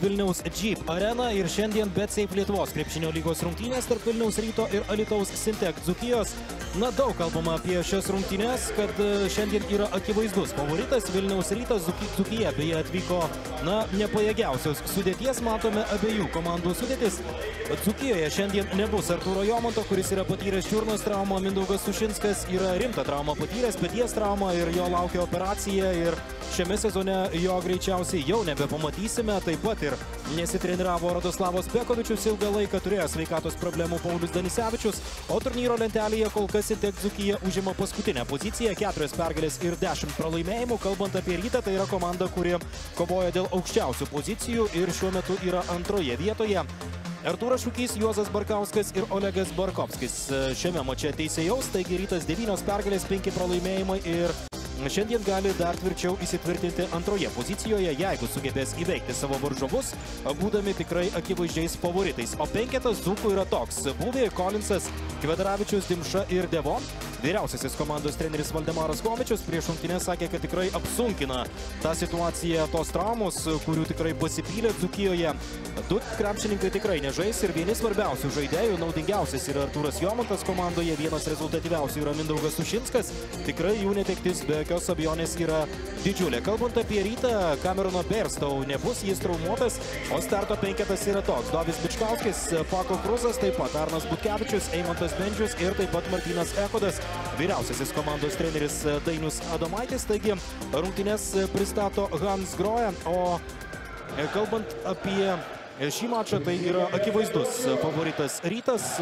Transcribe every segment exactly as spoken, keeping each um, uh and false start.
Vilniaus Jeep Arena ir šiandien BetSafe Lietuvos krepšinio lygos rungtynės tarp Vilniaus Ryto ir Alytaus Sintec Dzūkijos. Na, daug kalbama apie šias rungtynės, kad šiandien yra akivaizdus favoritas. Vilniaus Rytas Dzūkija beje atvyko, na, nepajėgiausios sudėties. Matome abiejų komandų sudėtis. Dzūkijoje šiandien nebus Artūro Jomanto, kuris yra patyręs čiurnos traumą. Mindaugas Sušinskas yra rimtą traumą patyręs, peties traumą ir jo laukia operacija. Ir šiame sezone jo greičiausiai jau nebepamatysime. Taip pat ir nesitreniravo Radoslavas Pekovičius ilgą laiką, turėjo sveikatos problemų Paulius Danisevičius. O turnyro lentelėje kol kas Sintec Dzūkija užima paskutinę poziciją, keturios pergalės ir dešimt pralaimėjimų. Kalbant apie Rytą, tai yra komanda, kuri kovoja dėl aukščiausių pozicijų ir šiuo metu yra antroje vietoje. Artūras Šukys, Juozas Barkauskas ir Olegas Barkovskis šiame mače teisėjaus, taigi Rytas devynios pergalės, penki pralaimėjimai ir šiandien gali dar tvirčiau įsitvirtinti antroje pozicijoje, jeigu sugebės įveikti savo varžovus, būdami tikrai akivaizdžiais favoritais. O penketas dzūkų yra toks: Būvė, Kolinsas, Kvedaravičius, Dimša ir Devo. Vyriausiasis komandos treneris Valdemaras Komičius prieš rungtynes sakė, kad tikrai apsunkina tą situaciją tos traumos, kurių tikrai pasipylė Dzūkijoje. Du krepšininkai tikrai nežais ir vieni svarbiausių žaidėjų, naudingiausias yra Artūras Jomantas komandoje, vienas rezultatyviausių yra Mindaugas Sušinskas. Tikrai jų netektis be jokios abejonės yra didžiulė. Kalbant apie Rytą, Camerono Bairstow nebus, jis traumuotas, o starto penketas yra toks: Dovis Bičkauskis, Pako Kruzas, taip pat Arnas Butkevičius, Eimantas Bendžius ir taip pat Martynas Ekodas. Vyriausiasis komandos treneris Dainius Adomaitis, taigi rungtynes pristato Hans Grohe. O kalbant apie šį mačą, tai yra akivaizdus favoritas Rytas.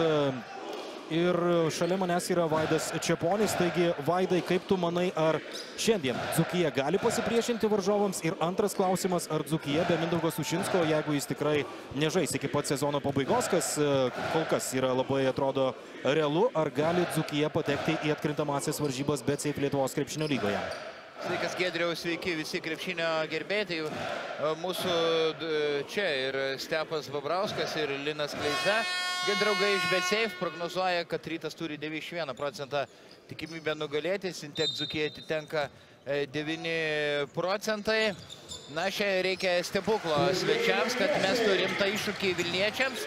Ir šalia manęs yra Vaidas Čeponis. Taigi, Vaidai, kaip tu manai, ar šiandien Dzūkija gali pasipriešinti varžovams? Ir antras klausimas, ar Dzūkija be Mindaugo Sušinsko, jeigu jis tikrai nežais iki pat sezono pabaigos, kas kol kas yra labai, atrodo, realu, ar gali Dzūkija patekti į atkrintamąsias varžybas BetSafe Lietuvos krepšinio lygoje? Sveikas Giedriau, sveiki visi krepšinio gerbėjai. Mūsų čia ir Stepas Babrauskas ir Linas Kleiza. Draugai iš BetSafe prognozuoja, kad Rytas turi devyniasdešimt vieną procentą tikimybę nugalėti, Sintec Dzūkija atitenka devyni procentai. Na, čia reikia stebuklo svečiams, kad mestų rimtą iššūkį Vilniečiams.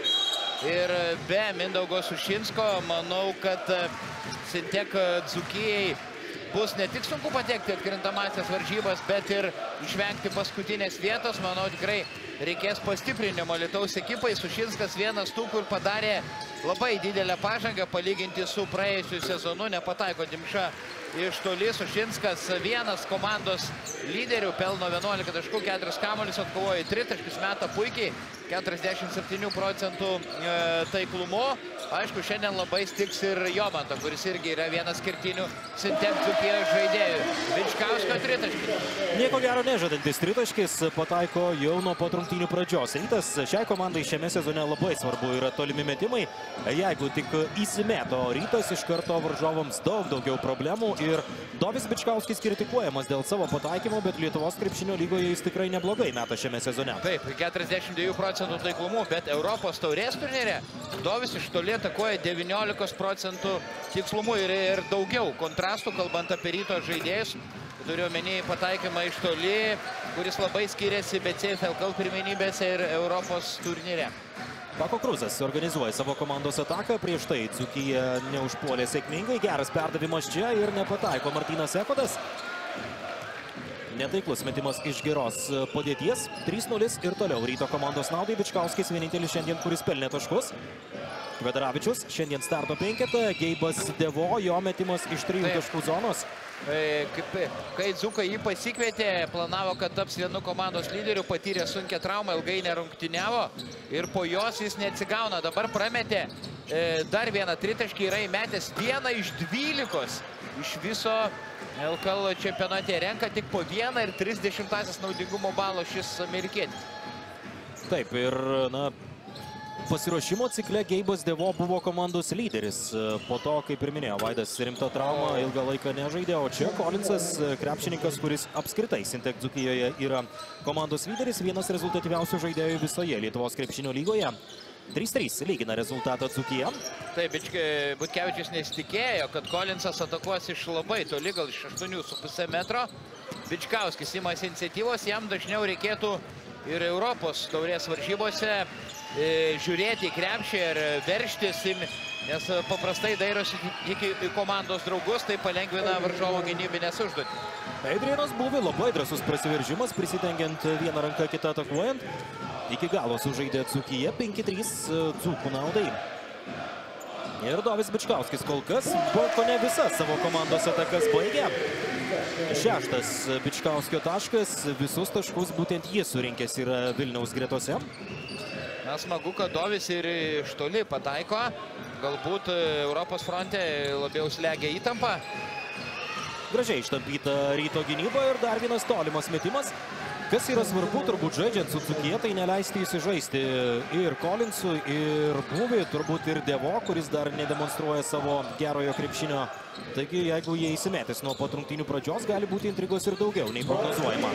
Ir be Mindaugo Sušinsko, manau, kad Sintec Dzūkijai bus ne tik sunku patekti atkrintamąsias varžybas, bet ir išvengti paskutinės vietos. Manau, tikrai reikės pastiprinimo Alytaus ekipai. Sušinskas vienas tų, kur padarė labai didelę pažangą palyginti su praėjusiu sezonu. Nepataiko Dimša iš toli. Sušinskas vienas komandos lyderių, pelno vienuolika taškų, keturis kamuolius, atkovojo tritaškius, meta puikiai, keturiasdešimt septynių procentų taiklumu. Aišku, šiandien labai stiks ir Jomanto, kuris irgi yra vienas kertinių Sintec Dzūkijos žaidėjų. Bičkausko tritaškis. Nieko gero nežadantis tritaškis, pataiko jau nuo pat rungtynių pradžios. Rytas šiai komandai šiame sezone labai svarbu yra tolimi metimai. Jeigu tik įsimėto Rytas, iš karto varžovams daug daugiau problemų. Ir Dovis Bičkauskis kritikuojamas dėl savo pataikymo, bet Lietuvos krepšinio lygoje jis tikrai neblogai meta šiame sezone. Taip, keturiasdešimt dviejų procentų taiklumu, bet Europos taurės turnyre Dovis iš toli atakuoja devyniolikos procentų tikslumu ir, ir daugiau kontrastų, kalbant apie Ryto žaidėjus. Turiu omeny pataikymą iš toli, kuris labai skiriasi BetSafe L K L pirmenybėse ir Europos turnyre. Pako Kruzas organizuoja savo komandos ataką, prieš tai Dzūkija neužpuolė sėkmingai, geras perdavimas čia ir nepataiko Martynas Ekodas. Netaiklus metimas iš geros padėties, trys nulis ir toliau Ryto komandos naudai. Bičkauskis vienintelis šiandien, kuris pelnė taškus. Kvedaravičius šiandien starto penketą, Geibas Devo, jo metimas iš trijų taškų zonos. Kai Dzūkai jį pasikvietė, planavo, kad taps vienu komandos lyderiu, patyrė sunkią traumą, ilgai nerungtyniavo ir po jos jis neatsigauna. Dabar prametė dar vieną tritaškį, yra įmetęs vieną iš dvylikos. Iš viso L K L čempionate renka tik po vieną ir tris dešimtąsias naudingumo balo šis amerikietis. Taip, ir na, pasiruošimo cikle Geibas Devo buvo komandos lyderis. Po to, kaip ir minėjo Vaidas, rimta trauma, ilgą laiką nežaidė, o čia Kolinsas, krepšininkas, kuris apskritai Sintec Dzūkijoje yra komandos lyderis, vienas rezultatyviausių žaidėjų visoje Lietuvos krepšinio lygoje. trys trys lygina rezultatą Dzūkija. Taip, Butkevičius nesitikėjo, kad Kolinsas atakuos iš labai toli, gal iš aštuonių su puse metro. Bičkauskis imasi iniciatyvos, jam dažniau reikėtų ir Europos taurės varžybose žiūrėti į krepšį ir veržtis, nes paprastai dairosi iki komandos draugus, tai palengvina varžovo gynybinės užduotį. Adrianas Buvė labai drąsus prasiveržimas, prisidengiant vieną ranką kitą atakuojant. Iki galo sužaidė Dzūkija, penki trys Dzūkų naudai. Ir Dovis Bičkauskis kol kas kone visas savo komandos atakas baigė. Šeštas Bičkauskio taškas, visus taškus būtent jis surinkęs yra Vilniaus gretose. Na, smagu, kad Dovis ir iš toli pataiko. Galbūt Europos fronte labiau slegia įtampa. Gražiai ištampyta Ryto gynyba ir dar vienas tolimas metimas. Kas yra svarbu, turbūt žaidžiant su Dzūkija, tai neleisti įsižaisti ir Collinsui, ir Buvį, turbūt ir Devo, kuris dar nedemonstruoja savo gerojo krepšinio. Taigi, jeigu jie įsimetės nuo pat rungtynių pradžios, gali būti intrigos ir daugiau nei prognozuojama.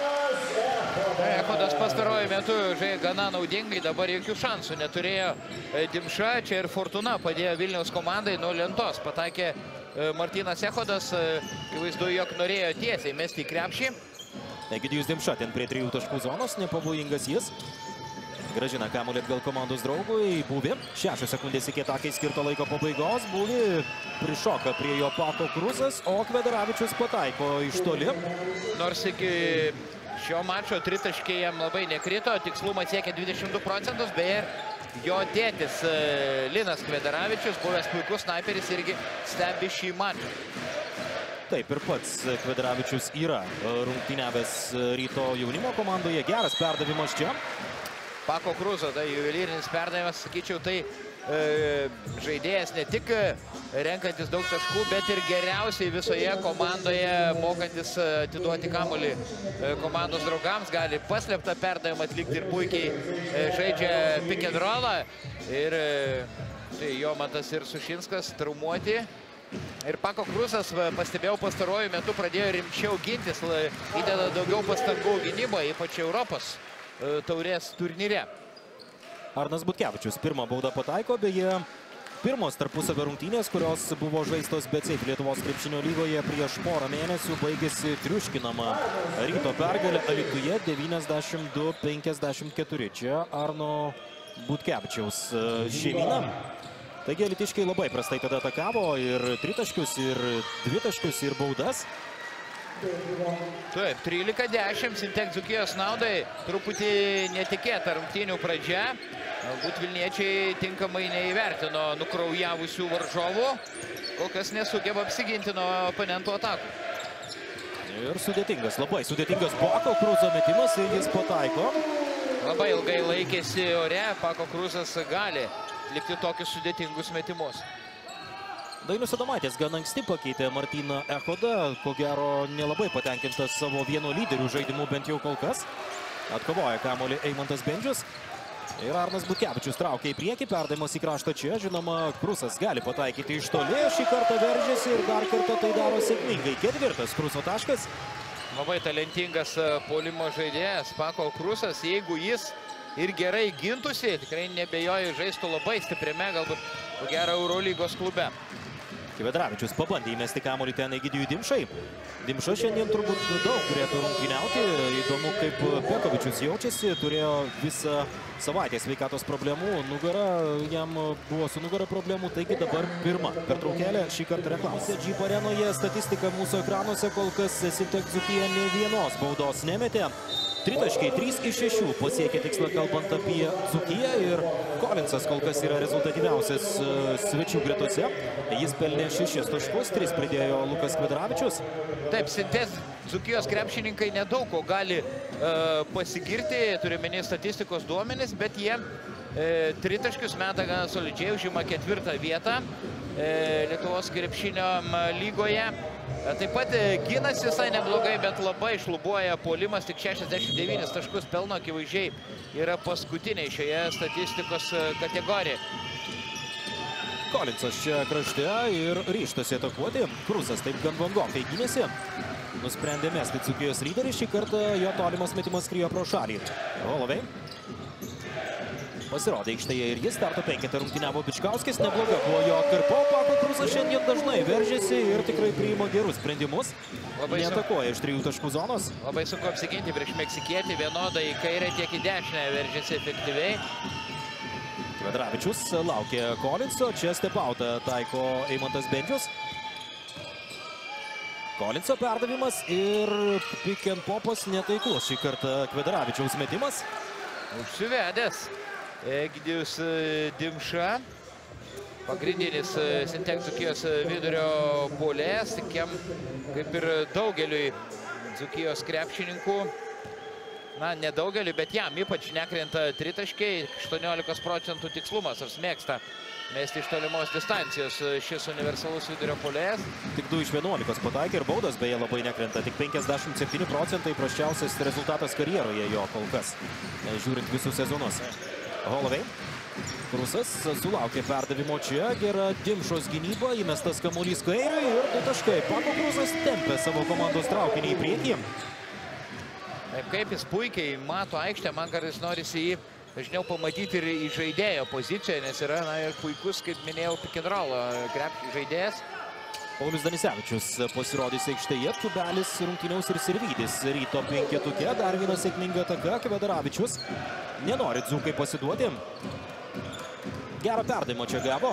Echodas pastaruoju metu žaidė gana naudingai, dabar jokių šansų neturėjo Dimša. Čia ir Fortuna padėjo Vilniaus komandai nuo lentos. Pataikė Martynas Echodas, įvaizdu, jog norėjo tiesiai mesti į krepšį. Egidijus Dimša ten prie trijų taškų zonos, nepavojingas jis. Gražina kamuolį atgal komandos draugui, Buvė. Šešios sekundės iki atakai skirto laiko pabaigos. Buvė prišoka prie jo Pako Kruzas, o Kvedaravičius pataiko iš toli. Nors iki šio mačo tritaškiai jam labai nekrito, tikslumas siekia dvidešimt du procentus, beje, jo tėtis Linas Kvedaravičius, buvęs puikus snaiperis, irgi stebi šį mačą. Taip ir pats Kvedaravičius yra rungtyniavęs Ryto jaunimo komandoje. Geras perdavimas čia. Pako Kruzo, tai juvelyrinis perdavimas, sakyčiau, tai e, žaidėjas ne tik renkantis daug taškų, bet ir geriausiai visoje komandoje mokantis atiduoti kamuolį komandos draugams. Gali paslėptą perdavimą atlikti ir puikiai e, žaidžia pick and rollą. Ir e, tai Jomantas ir Sušinskas traumuoti. Ir Pako Kruzas, pastebėjau, pastaruoju metu pradėjo rimčiau gintis, įdeda daugiau pastangų gynyboje, ypač Europos taurės turnyre. Arnas Butkevičius pirmą baudą pataiko, beje, pirmos tarpusavio rungtynės, kurios buvo žaistos BCEIF Lietuvos krepšinio lygoje prieš porą mėnesių, baigėsi triuškinama Ryto pergalė Alytuje devyniasdešimt du penkiasdešimt keturi. Čia Arno Butkevičiaus šeimyna. Taigi alytiškiai labai prastai tada atakavo ir tritaškius, ir dvitaškius, ir baudas. Taip, trylika dešimt Sintek Dzūkijos naudai, truputį netikėta rungtynių pradžia. Galbūt Vilniečiai tinkamai neįvertino nukraujavusių varžovų, kol kas nesugeba apsiginti nuo oponentų atakų. Ir sudėtingas, labai sudėtingas Pako Kruzo metimas ir jis pataiko. Labai ilgai laikėsi ore, Pako Kruzas gali likti tokius sudėtingus metimus. Dainius Adomaitis gan anksti pakeitė Martyną Echodą, ko gero nelabai patenkintas savo vieno lyderių žaidimu bent jau kol kas. Atkovoja kamuolį Eimantas Bendžius. Ir Arnas Butkevičius traukia į priekį, perdavimas į kraštą čia. Žinoma, Krusas gali pataikyti iš toli, šį kartą veržiasi ir dar kartą tai daro sėkmingai. Ketvirtas Kruso taškas. Labai talentingas puolimo žaidėjas Pako Krusas, jeigu jis ir gerai gintųsi, tikrai nebejoju, žaistų labai stipriame, galbūt ko gero Eurolygos klube. Kvedaravičius pabandė įmesti kamuolį ten Egidijui Dimšai. Dimša šiandien turbūt daug turėtų rungtyniauti. Įdomu, kaip Pekovičius jaučiasi. Turėjo visą savaitę sveikatos problemų. Nugara, jam buvo su nugara problemų, taigi dabar pirma pertraukėlė. Šį kartą reklamos. Džip arenoje statistika mūsų ekranuose, kol kas Sintek Dzūkija ne vienos baudos nemetė. Tritaškiai trys iš šešių pasiekė tikslą kalbant apie Dzūkiją ir Collinsas kol kas yra rezultatyviausias svečių gretose. Jis pelnė šešis taškus, tris pridėjo Lukas Kvedaravičius. Taip, Sintek Dzūkijos krepšininkai nedaug ko gali uh, pasigirti, turime statistikos duomenis, bet jie uh, tritaškius meta gana solidžiai, užima ketvirtą vietą uh, Lietuvos krepšinio lygoje. Taip pat ginas visai neblogai, bet labai šlubuoja puolimas, tik šešiasdešimt devynis taškus pelno, akivaizdžiai yra paskutiniai šioje statistikos kategorijoje. Collinsas čia krašte ir ryžtasi atakuoti. Kruzas taip gan vangokai gynėsi. Nusprendė mesti Dzūkijos lyderį. Šį kartą jo tolimas metimas skriejo pro šalį. Holovei. Pasirodė aikštėje ir jis, starto penketą rungtyniavo Bičkauskis, nebloga buvo jo atkarpa, Pako Krusas šiandien dažnai veržėsi ir tikrai priima gerus sprendimus. Neatakuoja iš trijų taškų zonos. Labai sunku apsiginti prieš meksikietį, vienodai į kairę tiek į dešinę veržėsi efektyviai. Kvedravičius laukia Kolinso, čia stepautą taiko Eimantas Bendžius. Kolinso perdavimas ir pick and popas netaiklus šį kartą Kvedravičiaus metimas. Užsivedęs Egidijus Dimša, pagrindinis Sintek Dzūkijos vidurio puolėjas, tikiam kaip ir daugeliui Dzūkijos krepšininkų. Na, nedaugeliui, bet jam ypač nekrenta tritaškiai, aštuoniolikos procentų tikslumas, ar mėgsta mesti iš tolimos distancijos šis universalus vidurio puolėjas. Tik du iš vienuolikos pataikė ir baudas beje labai nekrenta, tik penkiasdešimt septyni procentai prasčiausias rezultatas karjeroje jo kol kas, žiūrint visus sezonus. Holovei. Krusas sulaukė perdavimo čia, gera Dimšos gynyba, įmestas kamuolys kairiui ir du taškai. Pako Krusas tempė savo komandos traukinį į priekį. Taip, kaip jis puikiai mato aikštę, man kartais norisi jį dažniau pamatyti ir į žaidėjo poziciją, nes yra na, ir puikus, kaip minėjau, pick and roll krepšio žaidėjas. Paulius Danisevičius pasirodys aikštėje, Tubelis, Rungtyniaus ir Sirvydis ryto penketuke, dar viena sėkminga ataka, Kvedaravičius nenori dzūkai pasiduoti. Gerą perdavimą čia gavo.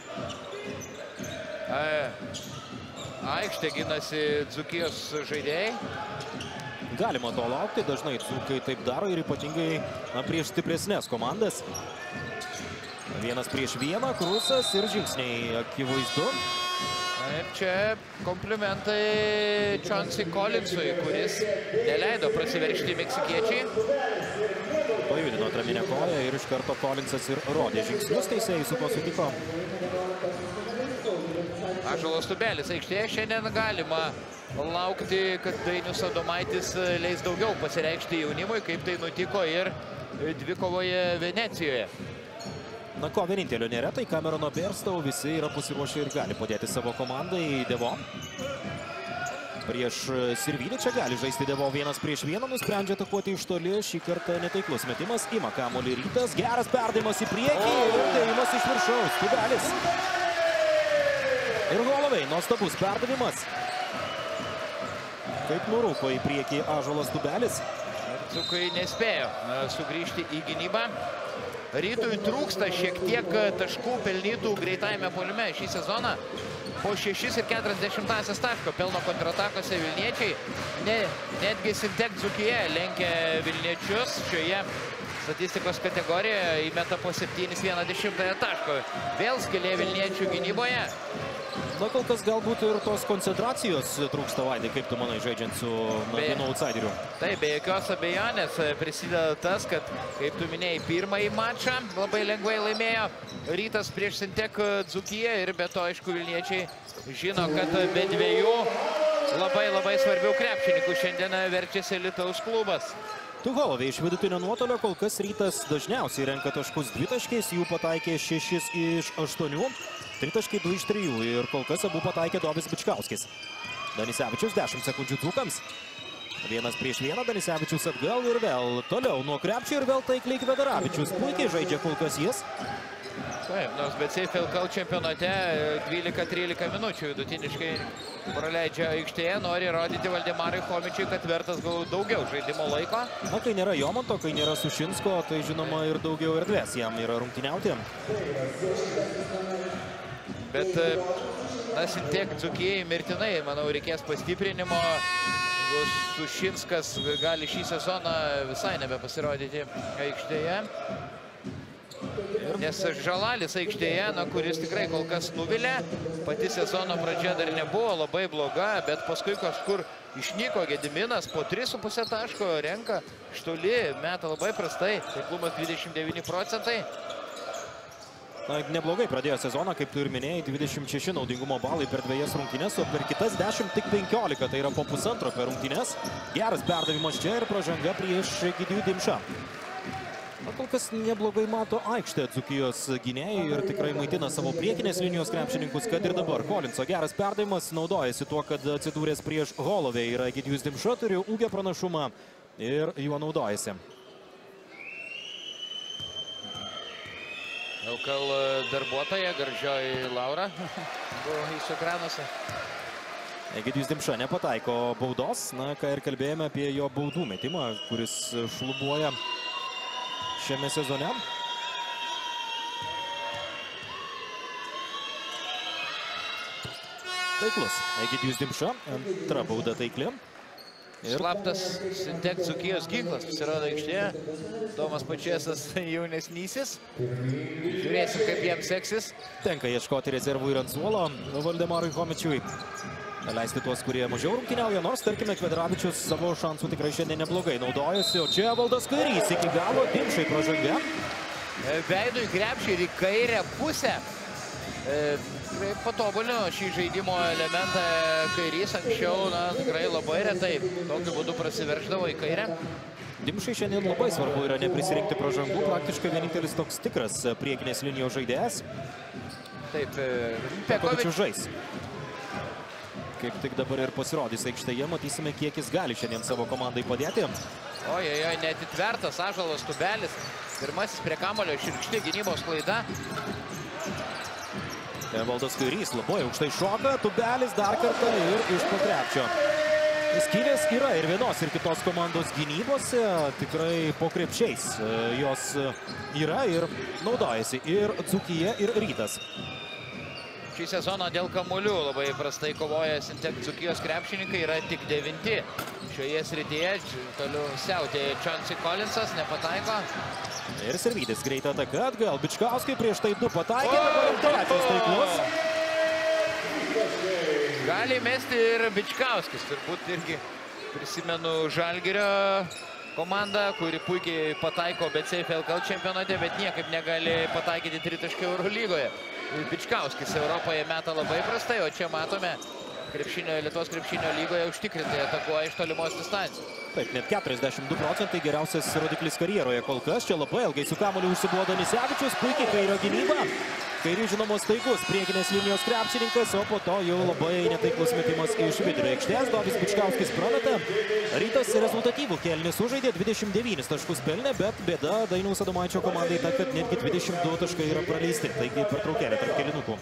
Aikštė ginasi Dzūkijos žaidėjai. Galima to laukti, dažnai dzūkai taip daro ir ypatingai na, prieš stipresnės komandas. Vienas prieš vieną, Krusas ir žingsniai akivaizdu. Ir čia komplimentai Chauncey Collinsui, kuris neleido prasiveržti meksikiečiai. Pajudino atraminę koją ir iš karto Collinsas ir rodė žingsnius, teisėjai su to sutiko. Ąžuolas Tubelis aikštėje šiandien galima laukti, kad Dainius Adomaitis leis daugiau pasireikšti jaunimui, kaip tai nutiko ir dvikovoje Venecijoje. Na ko vienintelio nėra, tai Camerono Bairstow, visi yra pasiruošę ir gali padėti savo komandai. Devo. Prieš Sirvydį čia gali žaisti Devo vienas prieš vieną, nusprendžia atakuoti iš toli, šį kartą netaiklus metimas, ima kamuolį Rytas, geras perdavimas į priekį ir dėjimas iš viršaus, Tubelis. Ir Holovei, nuostabus perdavimas. Kaip nurūko į priekį Ąžuolas Tubelis. Dzūkai nespėjo sugrįžti į gynybą. Rytui trūksta šiek tiek taškų pelnytų greitajame puolime šį sezoną. Po šešis ir keturiasdešimtąsias taško pelno kontratakose Vilniečiai. Ne, netgi Sintek Dzūkija lenkia Vilniečius šioje statistikos kategorijoje, įmeta po septynis vieną dešimtąją taško. Vėl skylė Vilniečių gynyboje. Na, kol kas galbūt ir tos koncentracijos trūksta, Vaidai, kaip tu manai, žaidžiant su vienu outsideriu. Taip, be jokios abejonės prisideda tas, kad, kaip tu minėjai, pirmąjį mačą labai lengvai laimėjo Rytas prieš Sintek Dzūkiją ir be to, aišku, Vilniečiai žino, kad be dviejų labai labai svarbių krepšininkų šiandien verčiasi Alytaus klubas. Tuholovei iš vidutinio nuotolio kol kas Rytas dažniausiai renka taškus dvitaškiais, jų pataikė šešis iš aštuonių, tritaškai du iš trijų ir kol kas abu pataikė Dovis Bičkauskis. Danisevičius dešimt sekundžių dzūkams. Vienas prieš vieną, Danisevičius atgal ir vėl toliau nuo krepšio ir vėl taikliai Kvedaravičius. Puikiai žaidžia kol kas jis. Taip, nors B C F L K čempionate dvylika trylika minučių vidutiniškai praleidžia aikštėje, nori rodyti Valdemarui Chomičiui, kad vertas gal daugiau žaidimo laiko. Na, kai nėra Jomanto, kai nėra Sušinsko, tai žinoma ir daugiau erdvės jam yra rungtyniauti. Bet, na, Sintek Dzūkijai mirtinai, manau, reikės pastiprinimo. Sušinskas gali šį sezoną visai nebepasirodyti aikštėje. Nes Žalalis aikštėje, na, kuris tikrai kol kas nuvilė, pati sezono pradžia dar nebuvo labai bloga, bet paskui kažkur išnyko Gediminas, po tris su puse taško renka iš toli, meta labai prastai, taiklumas dvidešimt devyni procentai. Na, neblogai pradėjo sezoną, kaip tu ir minėjai, dvidešimt šeši naudingumo balai per dvejas rungtynes, o per kitas dešimt tik penkiolika, tai yra po pusantro per rungtynes. Geras perdavimas čia ir pražanga prieš Egidijų Dimšą. Na, kol kas neblogai mato aikštę Dzūkijos gynėjai ir tikrai maitina savo priekinės linijos krepšininkus, kad ir dabar. Kolinso geras perdavimas, naudojasi tuo, kad atsidūręs prieš Holovei yra Egidijus Dimša, turi ūgio pranašumą ir juo naudojasi. Daukal darbuotoja, gardžioji Laura buvo jūsų ekranuose. Egidijus Dimša nepataiko baudos, na, ką ir kalbėjome apie jo baudų metimą, kuris šlubuoja šiame sezone. Taiklus Egidijus Dimša, antra bauda taikli. Ir... Slaptas Sintek Dzūkijos ginklas pasirodo aikštėje. Tomas Pačėsas jaunesnysis. Žiūrėsim, kaip jiems seksis. Tenka ieškoti rezervų ir ant suolo Valdemarui Chomičiui. Leisti tuos, kurie mažiau rungtyniauja, nors, tarkime, Kvedaravičius savo šansų tikrai šiandien neblogai naudojosi. O čia Valdas Kairys iki galo, Dimšai pražanga. Veidu į krepšį ir į kairę pusę. Patobulino šį žaidimo elementą Kairys anksčiau, na, tikrai labai retai tokiu būdu prasiverždavo į kairę. Dimšai šiandien labai svarbu yra neprisirinkti pražangų, praktiškai vienintelis toks tikras priekinės linijos žaidėjas. Taip, Pekovičius žais. Kaip tik dabar ir pasirodys aikštėje, matysime, kiek jis gali šiandien savo komandai padėti. Ojojoj, netitvertas Ąžuolas Tubelis. Pirmasis prie kamulio, širkšti gynybos klaida. Valdas Kairys labai aukštai šoka, Tubelis dar kartą ir iš po krepšio. Skylės yra ir vienos ir kitos komandos gynybose, tikrai po krepšiais jos yra ir naudojasi ir Dzūkija, ir Rytas. Šį sezoną dėl kamuolių labai prastai kovoja Sintek Dzūkijos krepšininkai, yra tik devinti šioje srityje. Toliau siautė Chauncey Collinsas, nepataiko. Ir Sirvydis greitą ataką atgal, Bičkauskai prieš tai du pataikė, dabar trečias taiklus. Gali mesti ir Bičkauskis, turbūt irgi prisimenu Žalgirio komandą, kuri puikiai pataiko BCF L K L čempionate, bet niekaip negali pataikyti tritaškį Eurolygoje. Bičkauskis Europoje meta labai prastai, o čia matome krepšinio, Lietuvos krepšinio lygoje užtikrintai atakuoja iš tolimos distancijos. Taip, net keturiasdešimt du procentai geriausias rodiklis karjeroje kol kas. Čia labai ilgai su kamuoliu užsibuvo Danisevičius, puikiai kairio gynyba. Kairys žinomos taikus priekinės linijos krepšininkas, o po to jau labai netaiklus metimas iš vidurio aikštės. Dovis Bičkauskis prameta. Rytas rezultatyvų kėlinį sužaidė, dvidešimt devynis taškus pelnė, bet bėda Dainiaus Adomaičio komandai ta, kad netgi dvidešimt du taškai yra praleisti. Taigi pertraukėlė tarp kėlinukų.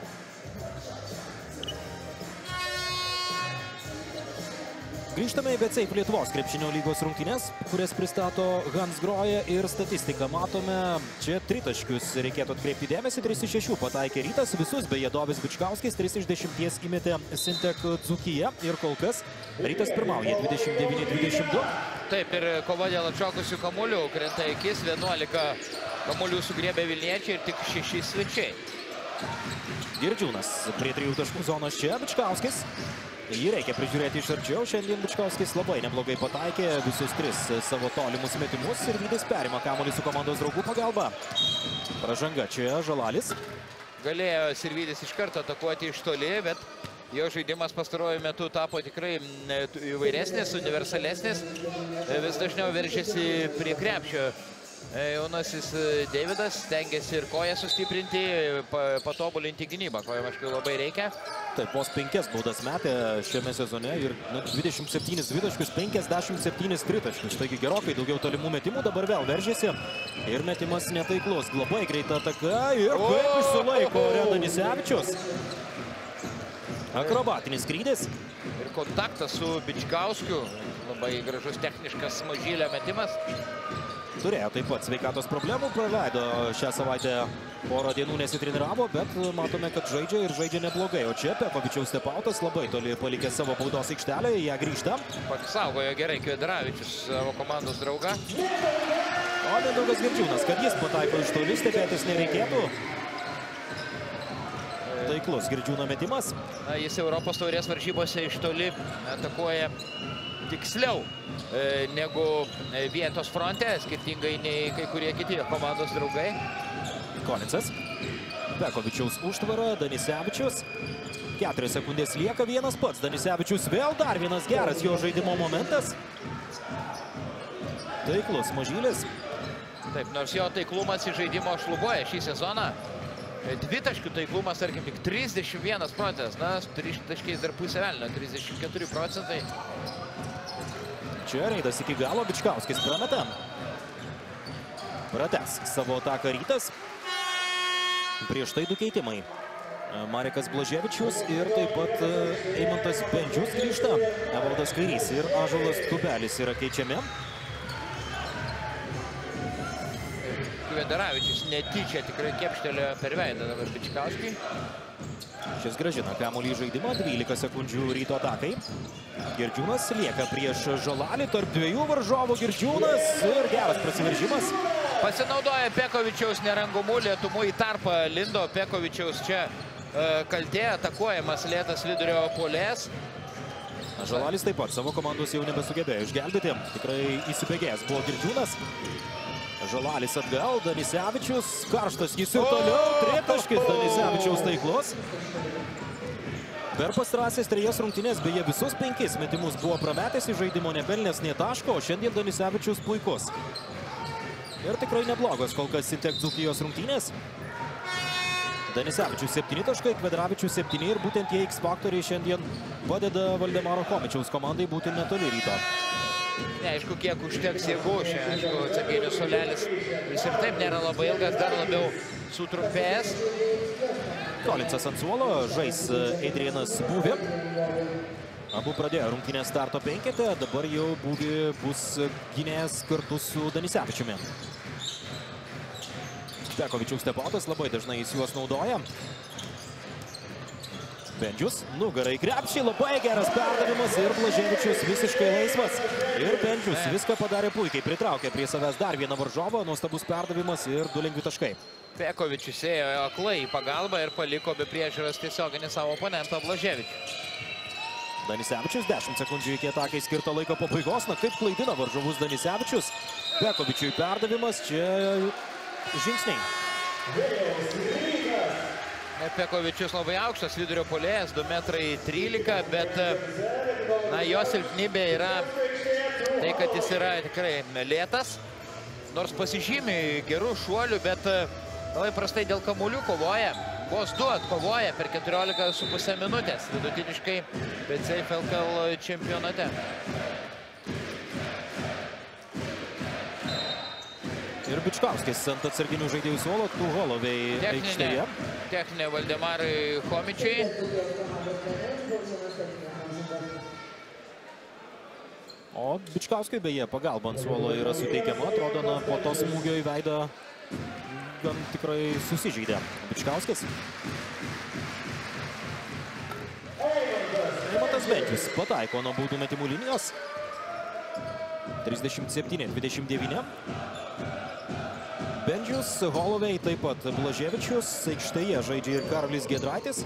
Grįžtame į BCF Lietuvos krepšinio lygos rungtynes, kurias pristato Hans Grohe ir statistiką. Matome, čia tritaškius reikėtų atkreipti dėmesį, trys iš šešių pataikė Rytas, visus beje Dovis Bičkauskis, trys iš dešimties įmetė Sintek Dzūkija ir kol kas Rytas pirmauja dvidešimt devyni dvidešimt du. Taip, ir kova dėl atšokusių kamuolių krenta į akis, vienuolika kamuolių sugriebė Vilniečiai ir tik šeši svečiai. Girdžiūnas prie trijų taškų zonos čia, Bičkauskis. Jį reikia prižiūrėti iš arčiau. Šiandien Bičkauskis labai neblogai pataikė visus tris savo tolimus metimus ir Rytis perima kamuolį su komandos draugų pagalba. Pražanga čia Žalalis. Galėjo Sirvydis iš karto atakuoti iš toli, bet jo žaidimas pastaruoju metu tapo tikrai įvairesnis, universalesnis. Vis dažniau veržėsi prie krepšio. Jaunasis Deividas stengiasi ir koją sustiprinti, patobulinti gynybą, ko jam aišku labai reikia. Taip, vos penkias baudas metė šiame sezone ir nu, dvidešimt septynis dvitaškius, penkiasdešimt septynis tritaškius. Taigi gerokai daugiau tolimų metimų, dabar vėl veržėsi ir metimas netaiklus. Labai greita ataka ir kaip išsilaiko Danisevičius. Akrobatinis skrydis. Ir kontaktas su Bičkauskiu, labai gražus techniškas mažylio metimas. Turėjo taip pat sveikatos problemų, praleido šią savaitę porą dienų nesitreniravo, bet matome, kad žaidžia ir žaidžia neblogai. O čia Pekovičiaus stepautas labai toli palikė savo baudos aikštelę, ją grįžta. Pasaugojo gerai Kvedaravičius savo komandos draugą. O Mindaugas Girdžiūnas, kad jis pataiko iš toli, stebėtis nereikėtų. Taiklus Girdžiūno metimas. Na, jis Europos taurės varžybose iš toli atakuoja tiksliau e, negu vietos fronte, skirtingai nei kai kurie kiti komandos draugai. Kolinsas. Pekovičiaus užtvara, Danisevičius. Keturias sekundės lieka, vienas pats. Danisevičius vėl dar vienas geras jo žaidimo momentas. Taiklus mažylis. Taip, nors jo taiklumas į žaidimo šlubuoja šį sezoną. Dvitaškių taiklumas, tarkim, tik trisdešimt vienas procentas. Na, trys taškiais dar pusę velnio, trisdešimt keturi procentai. Čia Reidas iki galo, Bičkauskis prameta. Pratęs savo ataką Rytas. Prieš tai du keitimai. Marekas Blaževičius ir taip pat Eimantas Bendžius grįžta. Evaldas Kairys ir Ąžuolas Tubelis yra keičiami. Kvedaravičius netyčia tikrai kepštelėjo per veidą dabar Bičkauskiui. Šis gražina kamuolį į žaidimą, dvylika sekundžių Ryto atakai. Girdžiūnas lieka prieš Žalalį, tarp dviejų varžovų Girdžiūnas ir geras prasiveržimas. Pasinaudoja Pekovičiaus nerangumu, lėtumu į tarpą lindo Pekovičiaus čia e, kaltė, atakuojamas lėtas vidurio puolėjas. Žalalis taip pat savo komandos jau nebesugebėjo išgelbėti, tikrai įsibėgėjęs buvo Girdžiūnas. Žalalis atgal, Danisevičius, karštas jis ir toliau, tritaškis Danisevičiaus taiklus. Per pastarąsias trejas rungtynes beje visus penkis metimus buvo prametęs į žaidimo, nepelnęs nė taško, o šiandien Danisevičius puikus. Ir tikrai neblogos kol kas Sintek Dzūkijos rungtynės. Danisevičius septyni taškai, Kvedaravičius septyni ir būtent jie X-faktoriai šiandien padeda Valdemaro Chomičiaus komandai būti netoli Ryto. Neaišku, kiek užteks jėgų čia, aišku, atsarginis suolelis vis ir taip nėra labai ilgas, dar labiau sutrumpėjęs. Kolinsas ant suolo, žais Adrianas Būvi. Abu pradėjo rungtynės starto penkete, dabar jau Būvi bus gynėjas kartu su Danisevičiumi. Pekovičiaus tepotas, labai dažnai jis juos naudoja. Bendžius, nugara į krepšį, labai geras perdavimas ir Blaževičius visiškai laisvas. Ir Bendžius viską padarė puikiai, pritraukė prie savęs dar vieną varžovą, nuostabus perdavimas ir du lengvi taškai. Pekovičius ėjo aklai į pagalbą ir paliko be priežiūros tiesioginį savo oponentą Blaževičių. Danisevičius, dešimt sekundžių iki atakai skirto laiko pabaigos, na kaip klaidina varžovus Danisevičius. Pekovičiui perdavimas, čia žingsniai. Pekovičius labai aukštas vidurio puolėjas, du metrai trylika, bet na, jo silpnybė yra tai, kad jis yra tikrai lėtas, nors pasižymi gerų šuolių, bet labai prastai dėl kamuolių kovoja. Vos du atkovoja per keturiolika su puse minutės vidutiniškai B C F L K L čempionate. Ir Bičkauskis ant atsarginių žaidėjų suolo, Tuholovei aikštėje. Techninė Valdemarui Chomičiui. O Bičkauskiui beje pagalba ant suolo yra suteikiama, atrodo, na, po to smūgio į veidą gan tikrai susižeidė Bičkauskis. Eimantas Bendžius pataiko nuo baudų metimų linijos. trisdešimt septyni dvidešimt devyni. Bendžius, Holovei, taip pat Blaževičius, aikštėje žaidžia ir Karolis Giedraitis.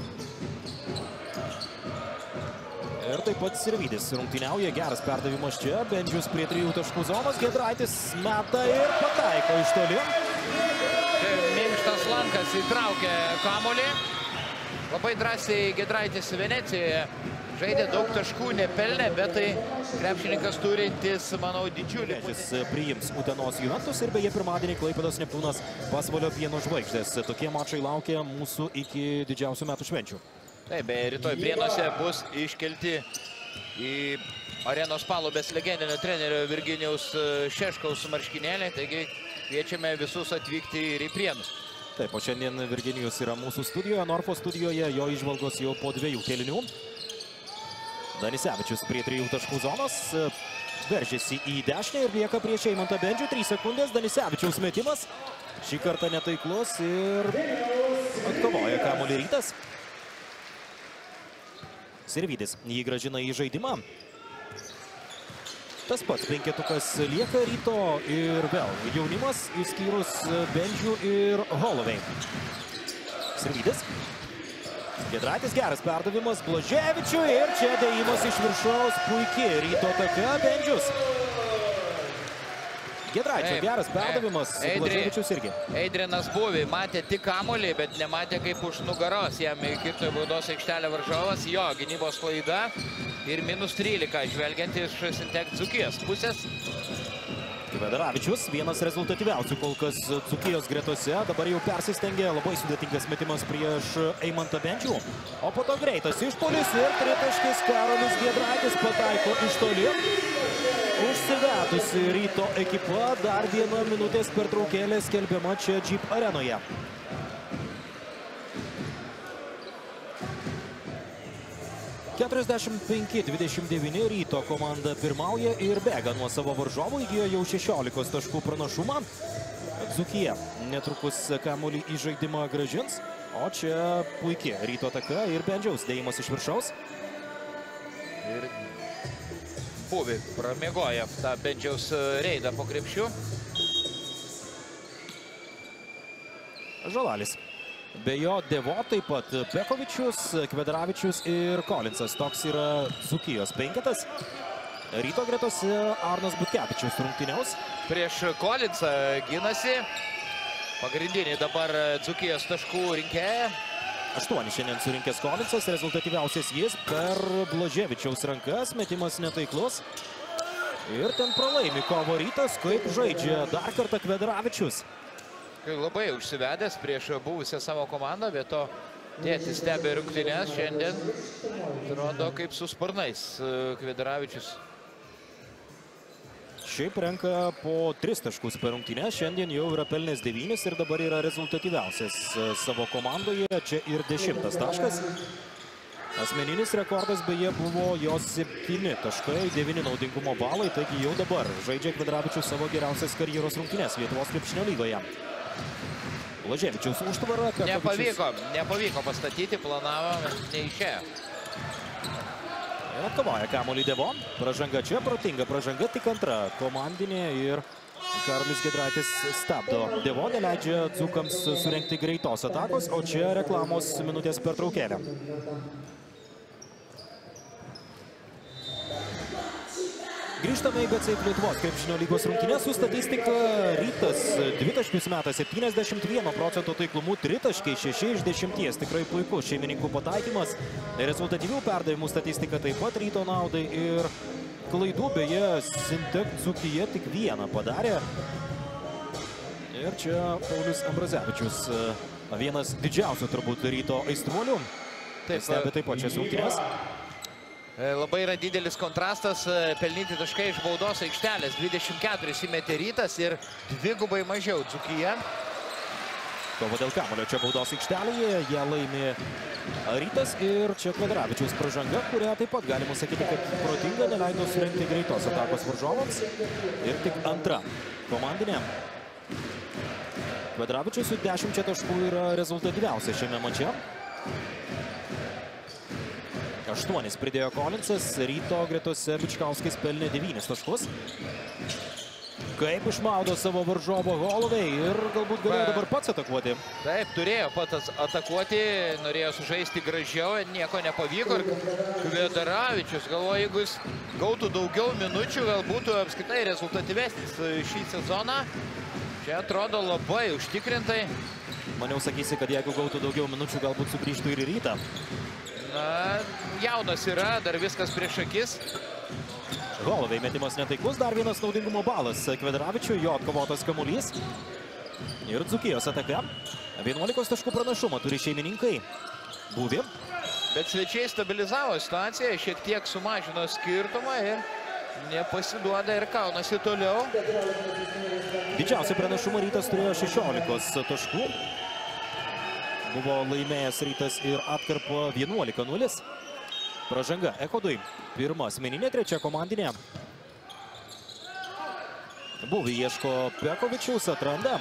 Ir taip pat Sirvydis rungtyniauja, geras perdavimas čia, Bendžius prie trijų taškų zonos, Giedraitis meta ir pataiko iš toli. Minkštas lankas įtraukė kamuolį. Labai drąsiai Giedraitis Venecijoje žaidė, daug taškų nepelnė, bet tai krepšininkas turintis, manau, didžiulį. Šis priims Utenos Juventus ir beje pirmadienį Klaipėdos Neptūnas Pasvalio Pieno žvaigždės. Tokie mačai laukia mūsų iki didžiausių metų švenčių. Taip, beje, rytoj Prienuose bus iškelti į arenos palubės legendinio trenerio Virginijaus Šeškaus marškinėlį, taigi kviečiame visus atvykti ir į Prienus. Taip, o šiandien Virginijus yra mūsų studijoje, Norfo studijoje, jo įžvalgos jau po dviejų kėlinių. Danisevičius prie trijų taškų zonos, veržiasi į dešinę ir lieka prieš Eimantą Bendžių, trys sekundės, Danisevičiaus metimas, šį kartą netaiklus ir atkovoja kamuolį Rytas. Sirvydis jį grąžina į žaidimą. Tas pats penketukas lieka Ryto ir vėl jaunimas, išskyrus Bendžių ir Holovei. Sirvydis. Giedraitis, geras perdavimas Blaževičiui ir čia dėjimas iš viršaus, puikiai Ryto ataka, Bendžius. Giedraičio geras perdavimas, Blaževičius irgi. Adrianas Būvi matė tik kamuolį, bet nematė kaip už nugaros jam įkirto baudos aikštelę varžovas, jo gynybos klaida ir minus trylika, žvelgiant iš Sintek Dzūkijos pusės. Kvedaravičius, vienas rezultatyviausių kol kas Dzūkijos gretose, dabar jau persistengė, labai sudėtingas metimas prieš Eimantą Bendžių, o po to greitas išpuolis ir tritaškis Karolis Giedraitis pataiko iš toli. Užsivedusi Ryto ekipa, dar viena minutės pertraukėlė skelbiama čia Jeep arenoje. keturiasdešimt penki dvidešimt devyni Ryto komanda pirmauja ir bėga nuo savo varžovų, įgijo jau šešiolikos taškų pranašumą. Dzūkija netrukus kamuolį į žaidimą grąžins, o čia puikiai Ryto ataka ir Bendžiaus dėjimas iš viršaus. Ir Buvi pramiegoja tą Bendžiaus reidą po krepšių. Žalalis. Be jo Devo taip pat Pekovičius, Kvedaravičius ir Kolinsas. Toks yra Dzūkijos penketas. Ryto gretose Arnas Butkevičius rungtyniaus. Prieš Kolinsą ginasi. Pagrindinį dabar Dzūkijos taškų rinkėją. Aštuoni šiandien surinkęs Kolinsas, rezultatyviausias jis per Blaževičiaus rankas, metimas netaiklus. Ir ten pralaimi kovo Rytas, kaip žaidžia dar kartą Kvedaravičius. Labai užsivedęs prieš buvusią savo komandą, bet to tėtis stebi rungtynes šiandien. Atrodo kaip su sparnais Kvedaravičius. Šiaip renka po tris taškus per rungtynes, šiandien jau yra pelnęs devynis ir dabar yra rezultatyviausias savo komandoje. Čia ir dešimtas taškas. Asmeninis rekordas beje buvo jos septyni taškai, devyni naudingumo balai, taigi jau dabar žaidžia Kvedaravičius savo geriausias karjeros rungtynes Lietuvos krepšinio lygoje. Blaževičiaus užtvara. Nepavyko, nepavyko pastatyti, planavo, neišėjo. Atkovoja kamuolį Devo. Pražanga čia, protinga pražanga, tik antra komandinė ir Karolis Giedraitis stabdo Devo, neleidžia dzūkams surengti greitos atakos, o čia reklamos minutės pertraukėlė. Grįžtame į BetSafe Lietuvos krepšinio lygos rungtynes su statistika. Rytas dvitaškius meta septyniasdešimt vieno procento taiklumu, tritaškiai šeši iš dešimties. Tikrai puikus šeimininkų pataikymas. Rezultatyvių perdavimų statistika taip pat Ryto naudai ir klaidų beje Sintek Dzūkija tik vieną padarė. Ir čia Paulius Ambrazevičius, vienas didžiausių turbūt Ryto aistruolių. Taip, stebi taip pat šias rungtynes. Labai yra didelis kontrastas, pelnyti taškai iš baudos aikštelės. dvidešimt keturis įmetė Rytas ir dvigubai mažiau Dzūkija. Kova dėl kamuolio čia baudos aikštelėje, ją laimi Rytas ir čia Kvedaravičiaus pražanga, kurią taip pat galima sakyti, kad protinga, neleido surengti greitos atakos varžovams. Ir tik antra komandinė. Kvedaravičius su dešimčia taškų yra rezultatyviausia šiame mače. Aštuonis pridėjo Kolinsas, Ryto gretose Bičkauskis pelnė devynis taškus. Kaip išmaudo savo varžovo Holovei ir galbūt galėjo dabar pats atakuoti. Taip, turėjo pats atakuoti, norėjo sužaisti gražiau, nieko nepavyko. Ir Kvedaravičius galvoja, jeigu jis gautų daugiau minučių, gal būtų apskritai rezultatyvesnis šį sezoną. Čia atrodo labai užtikrintai. Maniau sakysi, kad jeigu gautų daugiau minučių, galbūt sugrįžtų ir į Rytą. Na, jaunas yra, dar viskas prieš akis. Holovei metimas netaiklus, dar vienas naudingumo balas Kvedaravičiui, jo atkovotas kamuolys. Ir Dzūkijos ataka. vienuolikos taškų pranašumą turi šeimininkai. Buvi. Bet svečiai stabilizavo situaciją, šiek tiek sumažino skirtumą ir nepasiduoda ir kaunasi toliau. Didžiausią pranašumą Rytas turėjo šešiolikos taškų. Buvo laimėjęs Rytas ir atkarpo vienuolika nulis. Pražanga Echodui. Pirma asmeninė, trečia komandinė. Buvi ieško Pekovičiaus, atranda.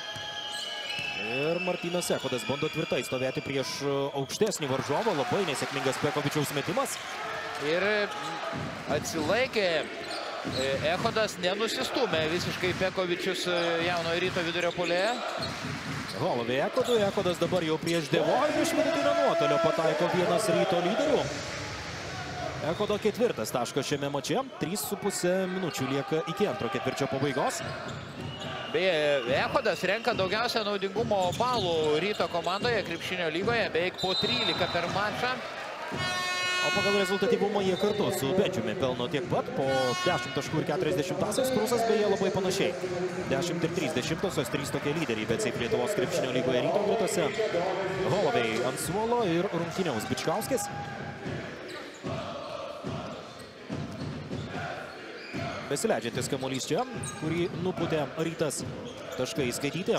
Ir Martynas Echodas bando tvirtai stovėti prieš aukštesnį varžovą. Labai nesėkmingas Pekovičiaus metimas. Ir atsilaikė Echodas, nenusistumė visiškai Pekovičius jauno Ryto vidurio puolėje. Holovei Echodui, Echodas dabar jau prieš Devo ir iš vidutinio nuotolio pataiko vienas Ryto lyderių. Echodo ketvirtas taškas šiame mače, trys su pusė minučių lieka iki antro ketvirčio pabaigos. Beje, Echodas renka daugiausia naudingumo balų Ryto komandoje krepšinio lygoje, beveik po trylika per mačą. O pagal rezultatyvumą jie kartu su Bendžiumi pelno tiek pat, po dešimt taškų ir keturiasdešimtąsias. Prūsas beje labai panašiai. dešimt ir trys dešimtosios, trys tokie lyderiai BetSafe Lietuvos krepšinio lygoje Ryto gretose. Holovei ant suolo ir rungtyniaus Bičkauskis. Besileidžiantis kamuolys čia, kurį nupūtė Rytas. Taškai įskaityti.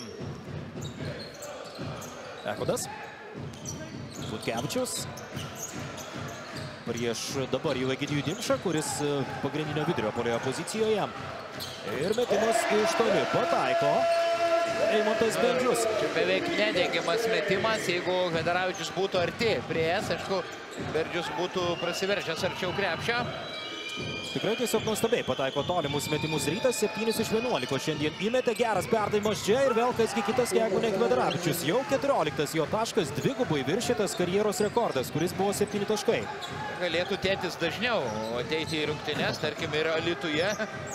Echodas. Butkevičius. prieš dabar jau Egidijų Dimšą, kuris pagrindinio vidurio puolėjo pozicijoje. Ir metimas iš toli pataiko Eimantas Bendžius. Čia beveik nedėgiamas metimas, jeigu Hedaravičius būtų arti prieės, aišku, Bendžius būtų prasiveržęs arčiau krepšio. Tikrai tiesiog nuostabiai pataiko tolimus metimus Rytas, septyni iš vienuolikos šiandien įmetė, geras perdavimas čia ir vėl kasgi kitas jeigu ne Hedaravičius. Jau keturioliktas jo taškas, dvigubai viršytas karjeros rekordas, kuris buvo septyni taškai. Galėtų tėtis dažniau ateiti į rungtynes, tarkim, ir Alytuje.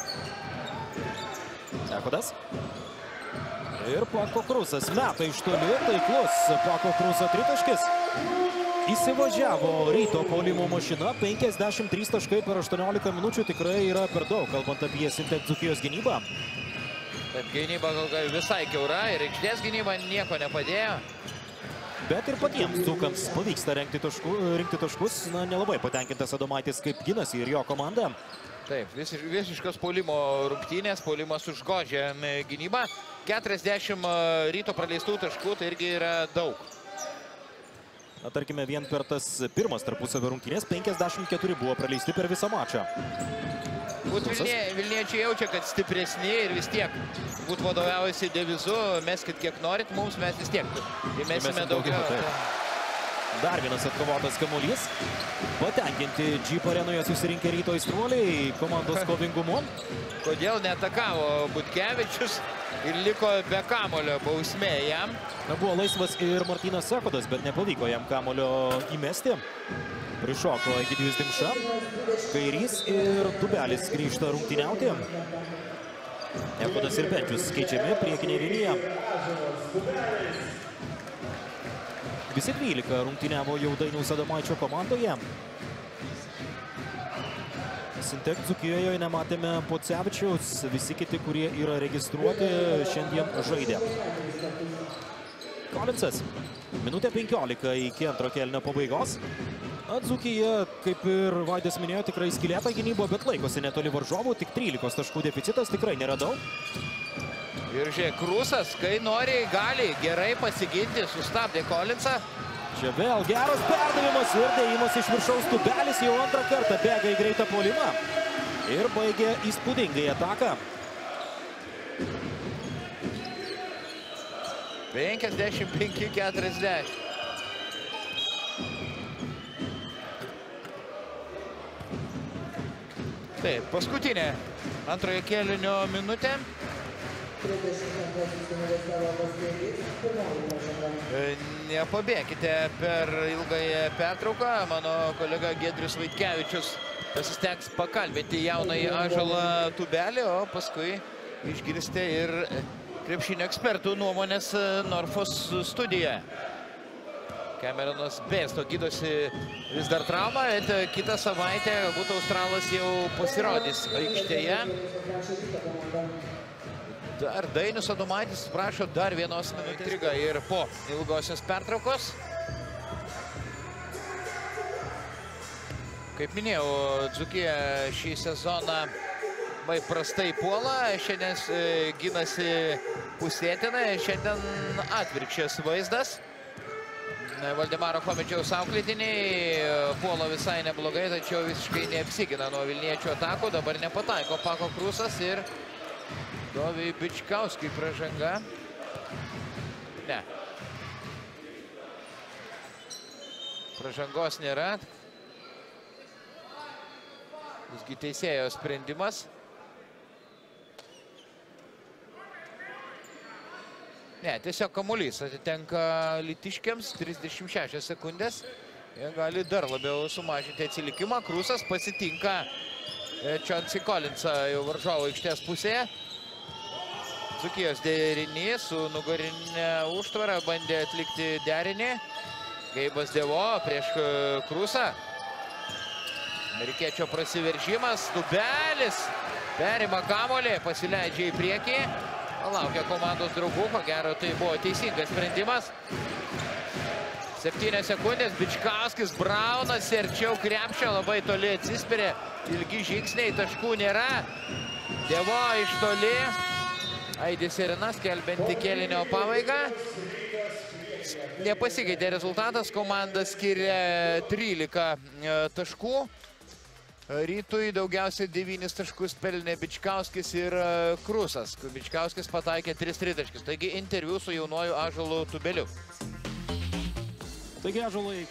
Echodas. Ir Pako Krusas meta iš toli, taiklus Pako Kruso tritaškis. Įsivažiavo Ryto puolimo mašina, penkiasdešimt trys taškai per aštuoniolika minučių tikrai yra per daug, kalbant apie Sintek Dzūkijos gynybą. Bet gynyba visai kiaura ir aikštės gynyba nieko nepadėjo. Bet ir patiems dzūkams pavyksta rinkti, tašku, rinkti taškus, na, nelabai patenkintas Adomaitis, kaip ginasi ir jo komanda. Taip, visiš, visiškas puolimo rungtynės, puolimas užgožė gynybą. keturiasdešimt Ryto praleistų taškų, tai irgi yra daug. Na, tarkime, vien per tas pirmas tarpusavio rungtynės penkiasdešimt keturi buvo praleisti per visą mačą. Būt Vilnie, Vilniečiai jaučia, kad stipresni ir vis tiek būt vadovaujasi devizu, meskit kiek norit, mums mes vis tiek įmesime daugiau. Dar vienas atkovotas kamuolys. Patenkinti Džyp arenoje susirinkę Ryto aistruoliai komandos kovingumu. Kodėl neatakavo Butkevičius ir liko be kamulio, bausmė jam. Na, buvo laisvas ir Martynas Echodas, bet nepavyko jam kamulio įmesti. Prišoko Egidijus Dimša. Kairys ir Tubelis grįžta rungtyniauti. Echodas ir Bendžius keičiami priekinė linija. Visi dvylika rungtyniavo jau Dainiaus Adomaičio komandoje. Sintek Dzūkijoje nematėme Pocevičiaus, visi kiti, kurie yra registruoti, šiandien žaidė. Kolinsas, minutė penkiolika iki antro kėlinio pabaigos. Dzūkija, kaip ir Vaidas minėjo, tikrai skylėta gynybo, bet laikosi netoli varžovų, tik trylikos taškų deficitas, tikrai nėra daug. Ir žiūrėk, Krusas, kai nori, gali gerai pasiginti, sustabdė Kolinsą. Čia vėl geras perdavimas ir dėjimas iš viršaus. Tubelis jau antrą kartą bėga į greitą puolimą ir baigė įspūdingai ataką. penkiasdešimt penki keturiasdešimt. Taip, paskutinė antrojo kėlinio minutė. Nepabėkite per ilgąją pertrauką. Mano kolega Giedrius Vaitkevičius pasistengs pakalbėti jaunąjį Ąžuolą Tubelį, o paskui išgirsite ir krepšinio ekspertų nuomonės Norfos studijoje. Cameronas Besto gydosi vis dar traumą, bet kitą savaitę galbūt Australas jau pasirodys aikštėje. Dar Dainius Adomaitis prašo dar vienos minutės intrigą ir po ilgosios pertraukos. Kaip minėjau, Dzūkija šį sezoną labai prastai puola, šiandien ginasi pusėtinai, šiandien atvirkščias vaizdas. Valdemaro Chomidžiaus auklėtiniai puola visai neblogai, tačiau visiškai neapsigina nuo Vilniečių atakų. Dabar nepataiko Pako Krusas ir Dovijai Bičkauskiui pražanga. Ne. Pražangos nėra. Visgi teisėjo sprendimas. Ne, tiesiog kamuolys atitenka Lytiškiams, trisdešimt šešios sekundės. Jie gali dar labiau sumažinti atsilikimą. Krusas pasitinka Čionsi Kolinsą jau varžovo aikštės pusėje. Dzūkijos derinys su nugarinė užtvara bandė atlikti derinį. Geibas Devo prieš Krusą. Amerikiečio prasiveržimas. Tubelis perima kamuolį, pasileidžia į priekį. Laukia komandos draugų, ko gero tai buvo teisingas sprendimas. Septynios sekundės, Bičkauskis, Braunas, arčiau krepšio, labai toli atsispiria, ilgi žingsniai, taškų nėra. Devo iš toli, aidi sirena, skelbianti kėlinio pabaigą. Nepasikeitė rezultatas, komanda skiria trylika taškų. Rytui daugiausiai devynis taškus pelnė Bičkauskis ir Krusas. Bičkauskis pataikė tris tritaškius. Taigi interviu su jaunuoju Ąžuolu Tubeliu. Taigi Ąžuolai.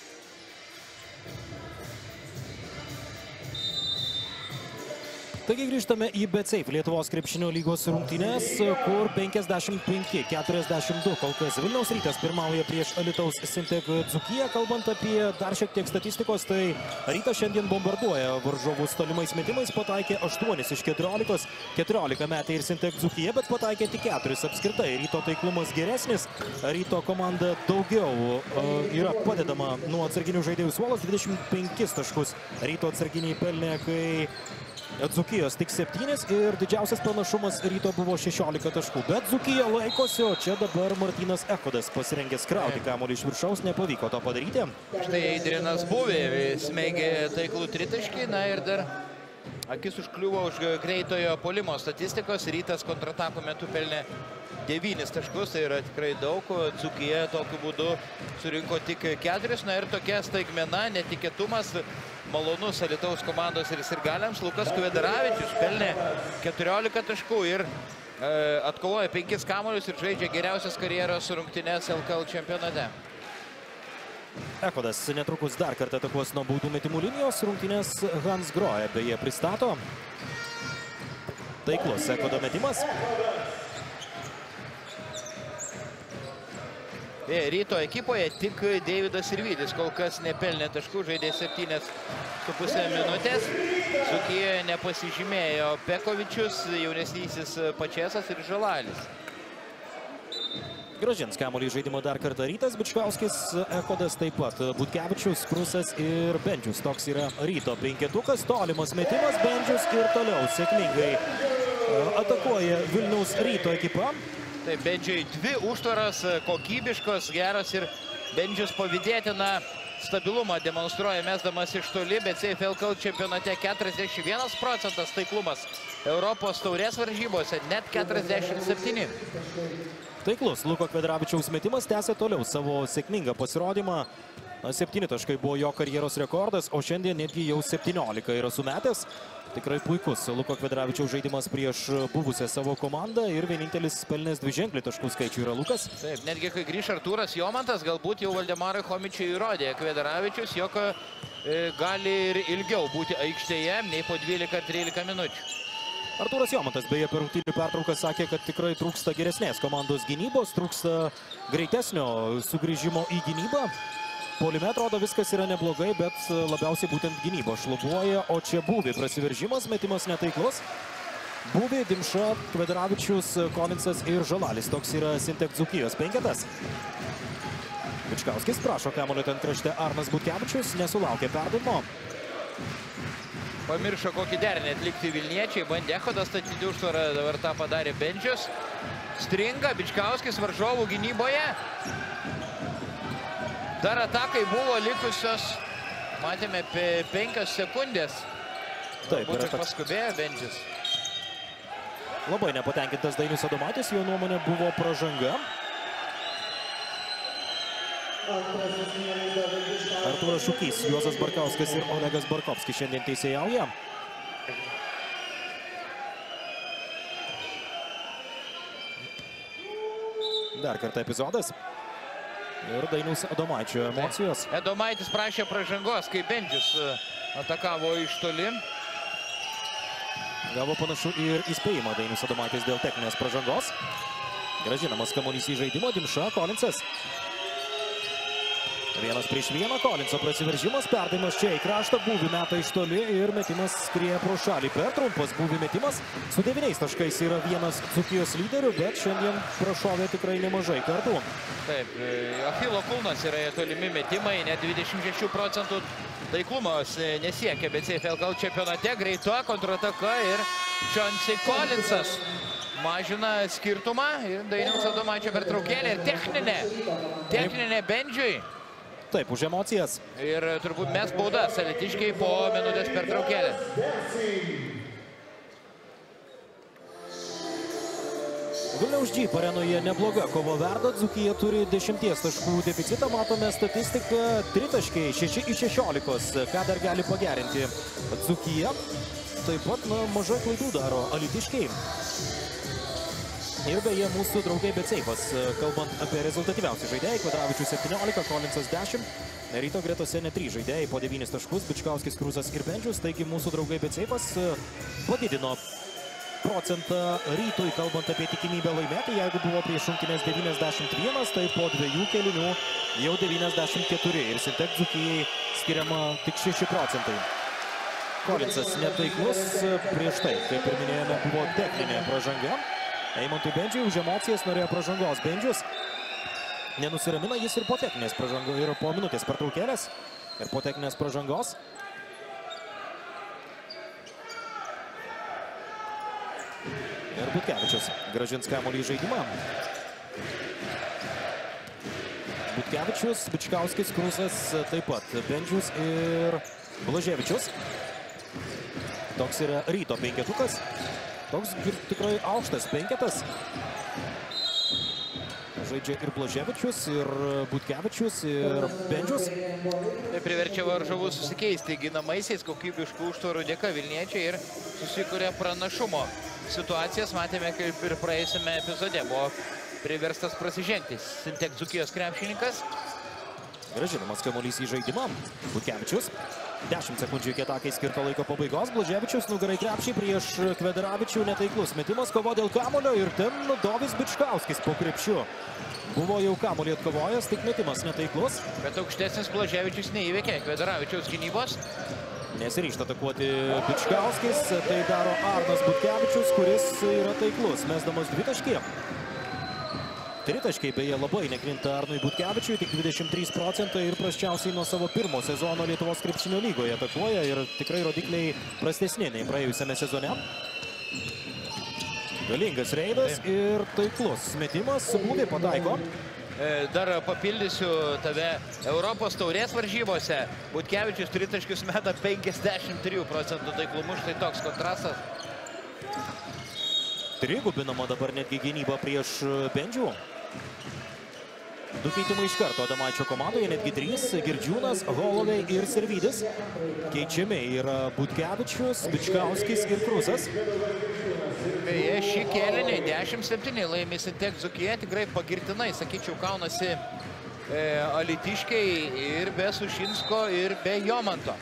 Taigi grįžtame į BetSafe Lietuvos krepšinio lygos rungtynes, kur penkiasdešimt penki keturiasdešimt du kol kas Vilniaus Rytas pirmauja prieš Alytaus Sintec Dzūkiją. Kalbant apie dar šiek tiek statistikos, tai Rytas šiandien bombarduoja varžovus tolimais metimais, pataikė aštuonis iš keturiolikos, keturiolika metė ir Sintec Dzūkija, bet pataikė tik keturis apskritai. Ryto taiklumas geresnis, Ryto komanda daugiau uh, yra padedama nuo atsarginių žaidėjų suolas, dvidešimt penkis taškus Ryto atsarginiai pelnė, kai Dzūkijos tik septynis ir didžiausias panašumas Ryto buvo šešiolika taškų. Bet Dzūkija laikosi, o čia dabar Martynas Echodas pasirengęs krauti kamuolį iš viršaus, nepavyko to padaryti. Štai Eidrinas Buvė smeigė taiklų tritaškį, na ir dar akis užkliuvo už greitojo puolimo statistikos. Rytas kontratakų metu pelnė devynis taškus, tai yra tikrai daug. Dzūkija tokiu būdu surinko tik keturis, na ir tokia staigmena, netikėtumas. Malonus Alytaus komandos ir sirgaliams. Lukas Kvedaravičius pelnė keturiolika taškų ir e, atkovoja penkis kamuolius ir žaidžia geriausias karjeros rungtynes L K L čempionate. Echodas netrukus dar kartą atakuos nuo baudų metimų linijos. Rungtynės Hans Grohe beje pristato. Taiklus Echodo metimas. Ryto ekipoje tik Deividas Sirvydis kol kas nepelnė taškų, žaidė septynias su pusė minutės. Dzūkijoje nepasižymėjo Pekovičius, jaunesnysis Pačesas ir Žalalis. Grąžins kamuolį žaidimo dar kartą Rytas, Bičkauskis, Echodas taip pat, Butkevičius, Krusas ir Bendžius. Toks yra Ryto penketukas, tolimas metimas, Bendžius ir toliau sėkmingai atakuoja Vilniaus Ryto ekipa. Taip, Bendžiui dvi užtvaros, kokybiškos, geros ir Bendžius pavydėtina stabilumą demonstruoja mesdamas iš toli, bet BetSafe L K L čempionate keturiasdešimt vienas procentas taiklumas. Europos taurės varžybose net keturiasdešimt septyni. Taiklus Luko Kvedaravičiaus metimas tęsia toliau savo sėkmingą pasirodymą. septyni taškai buvo jo karjeros rekordas, o šiandien netgi jau septyniolika yra sumetęs. Tikrai puikus Luko Kvedaravičiaus žaidimas prieš buvusią savo komandą ir vienintelis pelnęs dviženklį taškų skaičių yra Lukas. Taip, netgi kai grįš Artūras Jomantas, galbūt jau Valdemarui Chomičiui įrodė Kvedaravičius, jog e, gali ir ilgiau būti aikštėje, nei po dvylika trylika minučių. Artūras Jomantas beje per rungtynių pertrauką sakė, kad tikrai trūksta geresnės komandos gynybos, trūksta greitesnio sugrįžimo į gynybą. Puolime atrodo viskas yra neblogai, bet labiausiai būtent gynyba šlubuoja, o čia Buvė prasiveržimas, metimas netaiklus. Buvė, Dimša, Kvedaravičius, Kolinsas ir Žalalis. Toks yra Sintec Dzūkijos penketas. Bičkauskis prašo kamuolio ten krašte Arnas Butkevičius, nesulaukė perdavimo. Pamiršo kokį derinį atlikti Vilniečiai, bandė Echodas statyti užtvarą, dabar tą padarė Bendžius. Stringa Bičkauskis varžovų gynyboje. Dar atakai buvo likusios, matėme, penkios sekundės. Taip, Galbūt ir paskubėjo Bendžius. Labai nepatenkintas Dainius Adomaitis, jo nuomonė buvo pražanga. Artūras Šukys, Juozas Barkauskas ir Olegas Barkovskis šiandien teisėjauja. Dar kartą epizodas. Ir Dainiaus Adomaičio emocijos. Adomaitis prašė pražangos, kai Bendžius atakavo iš toli. Gavo panašu ir įspėjimą Dainius Adomaitis dėl techninės pražangos. Grąžinamas kamuolys į žaidimo, Dimša, Kolinsas. Vienas prieš vieną, Kolinso prasiveržimas, perdavimas čia į kraštą, Buvė meta iš toli ir metimas skrieja pro šalį. Per trumpas Buvė metimas, su devyniais taškais yra vienas Dzūkijos lyderių, bet šiandien prašovė tikrai nemažai kartų. Taip, Achilo kulnas yra tolimi metimai, net dvidešimt šešių procentų taiklumas nesiekia BetSafe L K L čempionate, greita kontrataka ir Chauncey Kolinsas mažina skirtumą ir Dainiaus Adomaičio pertraukėlė ir techninė, techninė Bendžiui. Taip, už emocijas. Ir turbūt mes baudas alytiškiai po minutės pertraukėlės. Vilniaus Jeep arenoje nebloga kova verda, Dzūkija turi dešimties taškų deficitą, matome statistiką tritaškiai, šeši iš šešiolikos, ką dar gali pagerinti Dzūkija. Taip pat na, mažai klaidų daro alytiškiai. Ir beje, mūsų draugai Betseifas, kalbant apie rezultatyviausių žaidėjai, Kvadravičius septyniolika, Kolinsas dešimt, Ryto gretose net trys žaidėjai po devynis taškus, Bičkauskis, Krūzas ir Bendžius, taigi mūsų draugai Betseifas padidino procentą Rytui, kalbant apie tikimybę laimėti. Jeigu buvo prieš rungtynes devyniasdešimt vienas, tai po dviejų kėlinių jau devyniasdešimt keturi. Ir Sintek Dzūkijai skiriama tik šeši procentai. Kolinsas netaiklus prieš tai, kaip ir minėjome, buvo techninė pražanga. Eimantui Bendžiui už emocijas norėjo pražangos. Bendžius nenusiramina, jis ir po techninės pražangos, ir po minutės pertraukėlės, ir po techninės pražangos. Ir Butkevičius grąžins kamuolį į žaidimą. Butkevičius, Bičkauskis, Krūzas, taip pat Bendžius ir Blaževičius. Toks yra Ryto penketukas. Toks tikrai aukštas penketas. Žaidžia ir Blaževičius, ir Butkevičius, ir Bendžius. Tai priverčia varžovus susikeisti ginamaisiais, kokybiškų užtvarų dėka Vilniečiai ir susikuria pranašumo situacijas. Matėme, kaip ir praėjusiame epizode buvo priverstas prasižengti Sintek Dzūkijos krepšininkas. Grąžinamas kamuolys į žaidimą. Butkevičius. dešimt sekundžių iki atakai skirto laiko pabaigos. Blaževičius nugarai krepšį prieš Kvedaravičių, netaiklus metimas, kovo dėl kamuolio ir ten Dovis Bičkauskis po krepšiu. Buvo jau kamuolį atkovojęs, tik metimas netaiklus. Bet aukštesnis Blaževičius neįveikė Kvedaravičiaus gynybos. Nesiryžta atakuoti Bičkauskis, tai daro Arnas Butkevičius, kuris yra taiklus, mesdamas dvitaškį. Tritaškiai beje labai nekrinta Arnui Butkevičiui, tik dvidešimt trys procentai ir prasčiausiai nuo savo pirmo sezono Lietuvos krepšinio lygoje atakuoja ir tikrai rodikliai prastesni nei praėjusiame sezone. Galingas reidas ir taiklus metimas, Būdė pataiko. Dar papildysiu tave Europos taurės varžybose. Butkevičius tritaškius meta penkiasdešimt trijų procentų taiklumu, štai toks kontrastas. Trigubinama dabar netgi gynyba prieš Bendžių. Du keitimai iš karto Adomaičio komandoje, netgi trys. Girdžiūnas, Holovei ir Servydis. Keičiami yra Butkevičius, Bičkauskis ir Krūzas. Beje, šį kėlinį dešimt septyni laimi Sintek Dzūkija, tikrai pagirtinai, sakyčiau, kaunasi e, alytiškiai ir be Sušinsko, ir be Jomanto.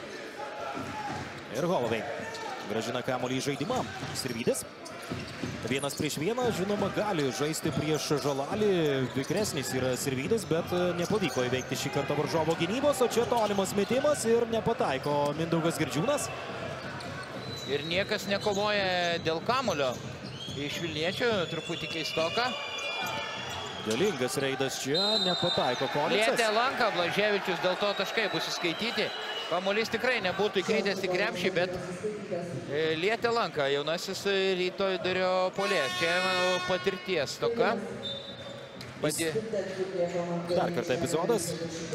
Ir Holovei grąžina kamuolį į žaidimą. Servydis. Vienas prieš vieną, žinoma, gali žaisti prieš Žalalį. Vikresnis yra Servydis, bet nepavyko įveikti šį kartą varžovo gynybos, o čia tolimas metimas ir nepataiko Mindaugas Girdžiūnas. Ir niekas nekovoja dėl kamulio iš Vilniečių, truputį keistoka. Galingas reidas čia, nepataiko Kolinsas. Lietė lanką Blaževičius, dėl to taškai bus įskaityti. Kamuolys tikrai nebūtų įkritęs į krepšį, bet lietė lanką jaunasis Ryto vidurio puolėjas. Čia, manau, patirties toka. Padi... Dar kartą epizodas.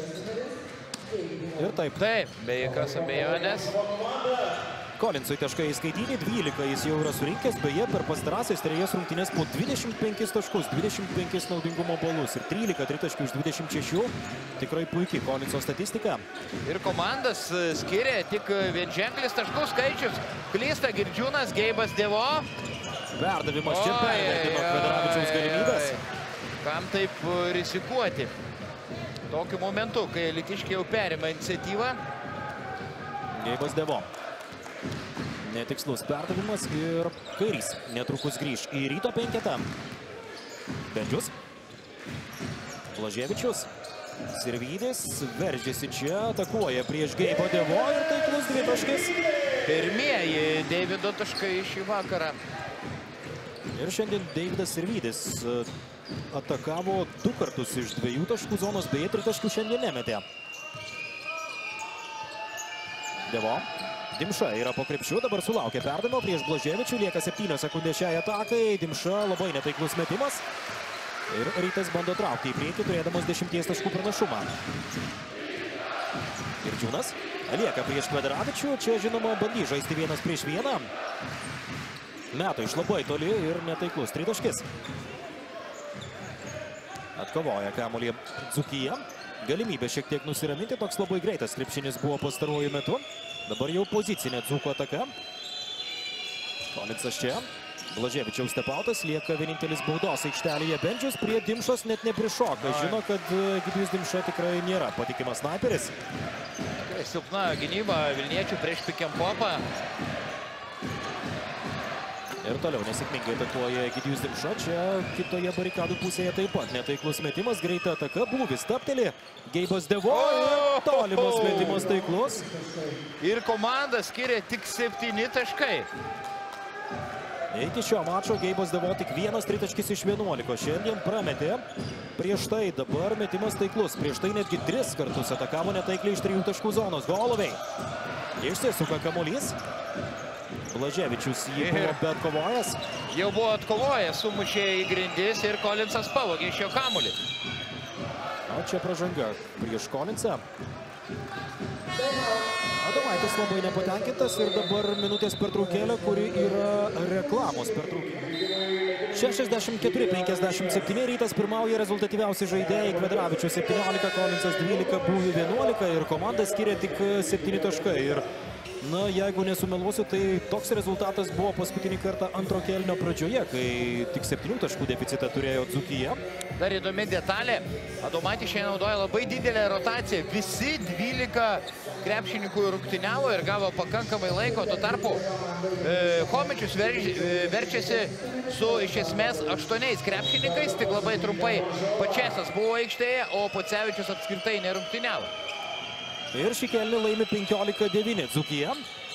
Ir taip. Taip, be jokios abejonės. Kolinsui taškai įskaityti, dvylika jis jau yra surinkęs, beje, per pastarąsias trejas rungtynes po dvidešimt penkis taškus, dvidešimt penkis naudingumo balus ir trylika tritaškių iš dvidešimt šešių. Tikrai puikiai Kolinso statistika. Ir komandas skiria tik vienženklis taškų skaičius. Klysta Girdžiūnas, Geibas Devo. Perdavimas čia pervertino Kvedaravičiaus galimybės. Kam taip rizikuoti? Tokiu momentu, kai alytiškiai jau perima iniciatyvą. Geibas Devo. Netikslus perdavimas ir kairys netrukus grįž į Ryto penketą. Bendžius. Blaževičius. Servydis veržiasi čia, atakuoja prieš Geibo Devo ir taiklus dvitaškis. Pirmieji Deivido taškai šį vakarą. Ir šiandien Deividas Servydis atakavo du kartus iš dviejų taškų zonos, beje, tritaškių šiandien nemetė. Devo. Dimša yra po krepšiu, dabar sulaukė perdavimo prieš Blaževičių, lieka septynios sekundės šiai atakai. Dimša labai netaiklus metimas. Ir Rytas bando traukti į priekį, turėdamas dešimties taškų pranašumą. Girdžiūnas lieka prieš Kvedaravičių, čia žinoma bandys žaisti vienas prieš vieną. Meto iš labai toli ir netaiklus tritaškis. Atkovoja kamuolį Dzūkija. Galimybė šiek tiek nusiraminti, toks labai greitas krepšinis buvo pastaruoju metu. Dabar jau pozicinė Dzūko ataka. Kolinsas čia. Blaževičiaus stepautas, lieka vienintelis baudos aikštelėje. Bendžius prie Dimšos net neprišoka. Žino, kad Egidijus Dimša tikrai nėra patikimas snaiperis. Silpna gynyba Vilniečių prieš pick and popą. Ir toliau nesėkmingai atakuoja Egidijus Dimša. Čia kitoje barikadų pusėje taip pat netaiklus metimas. Greita ataka. Būvis tapteli. Geibas Devo. Ir tolimas metimas taiklus. Ir komanda skiria tik septyni taškai. Iki šio mačo Geibas Devo tik vienas tritaškis iš vienuolikos. Šiandien prametė. Prieš tai dabar metimas taiklus. Prieš tai netgi tris kartus atakavo netaikliai iš trijų taškų zonos. Holovey. Išsisuka kamuolys. Blaževičius jį buvo be atkovojęs. Jau buvo atkovojęs, sumušė į grindis ir Kolinsas pavogė iš jo kamuolį. O čia pražanga prieš Kolinsą. Adomaitis labai nepatenkintas ir dabar minutės pertraukėlė, kuri yra reklamos pertraukėlė. šešiasdešimt keturi penkiasdešimt septyni. Rytas pirmauja rezultatyviausi žaidėjai. Kvedravičius septyniolika, Kolinsas dvylika, Būvi vienuolika ir komanda skiria tik septyni taškai. Ir na, jeigu nesumeluosiu, tai toks rezultatas buvo paskutinį kartą antro kėlinio pradžioje, kai tik septynių taškų deficitą turėjo Dzūkija. Dar įdomi detalė. Adomaitis šiandien naudoja labai didelę rotaciją. Visi dvylika krepšininkų rungtyniavo ir gavo pakankamai laiko. Tuo tarpu e, Chomičius verž, e, verčiasi su iš esmės aštuoniais krepšininkais. Tik labai trumpai Pačesas buvo aikštėje, o Pocevičius apskritai nerungtyniavo. Ir šį kėlinį laimi penkiolika devyni Dzūkija.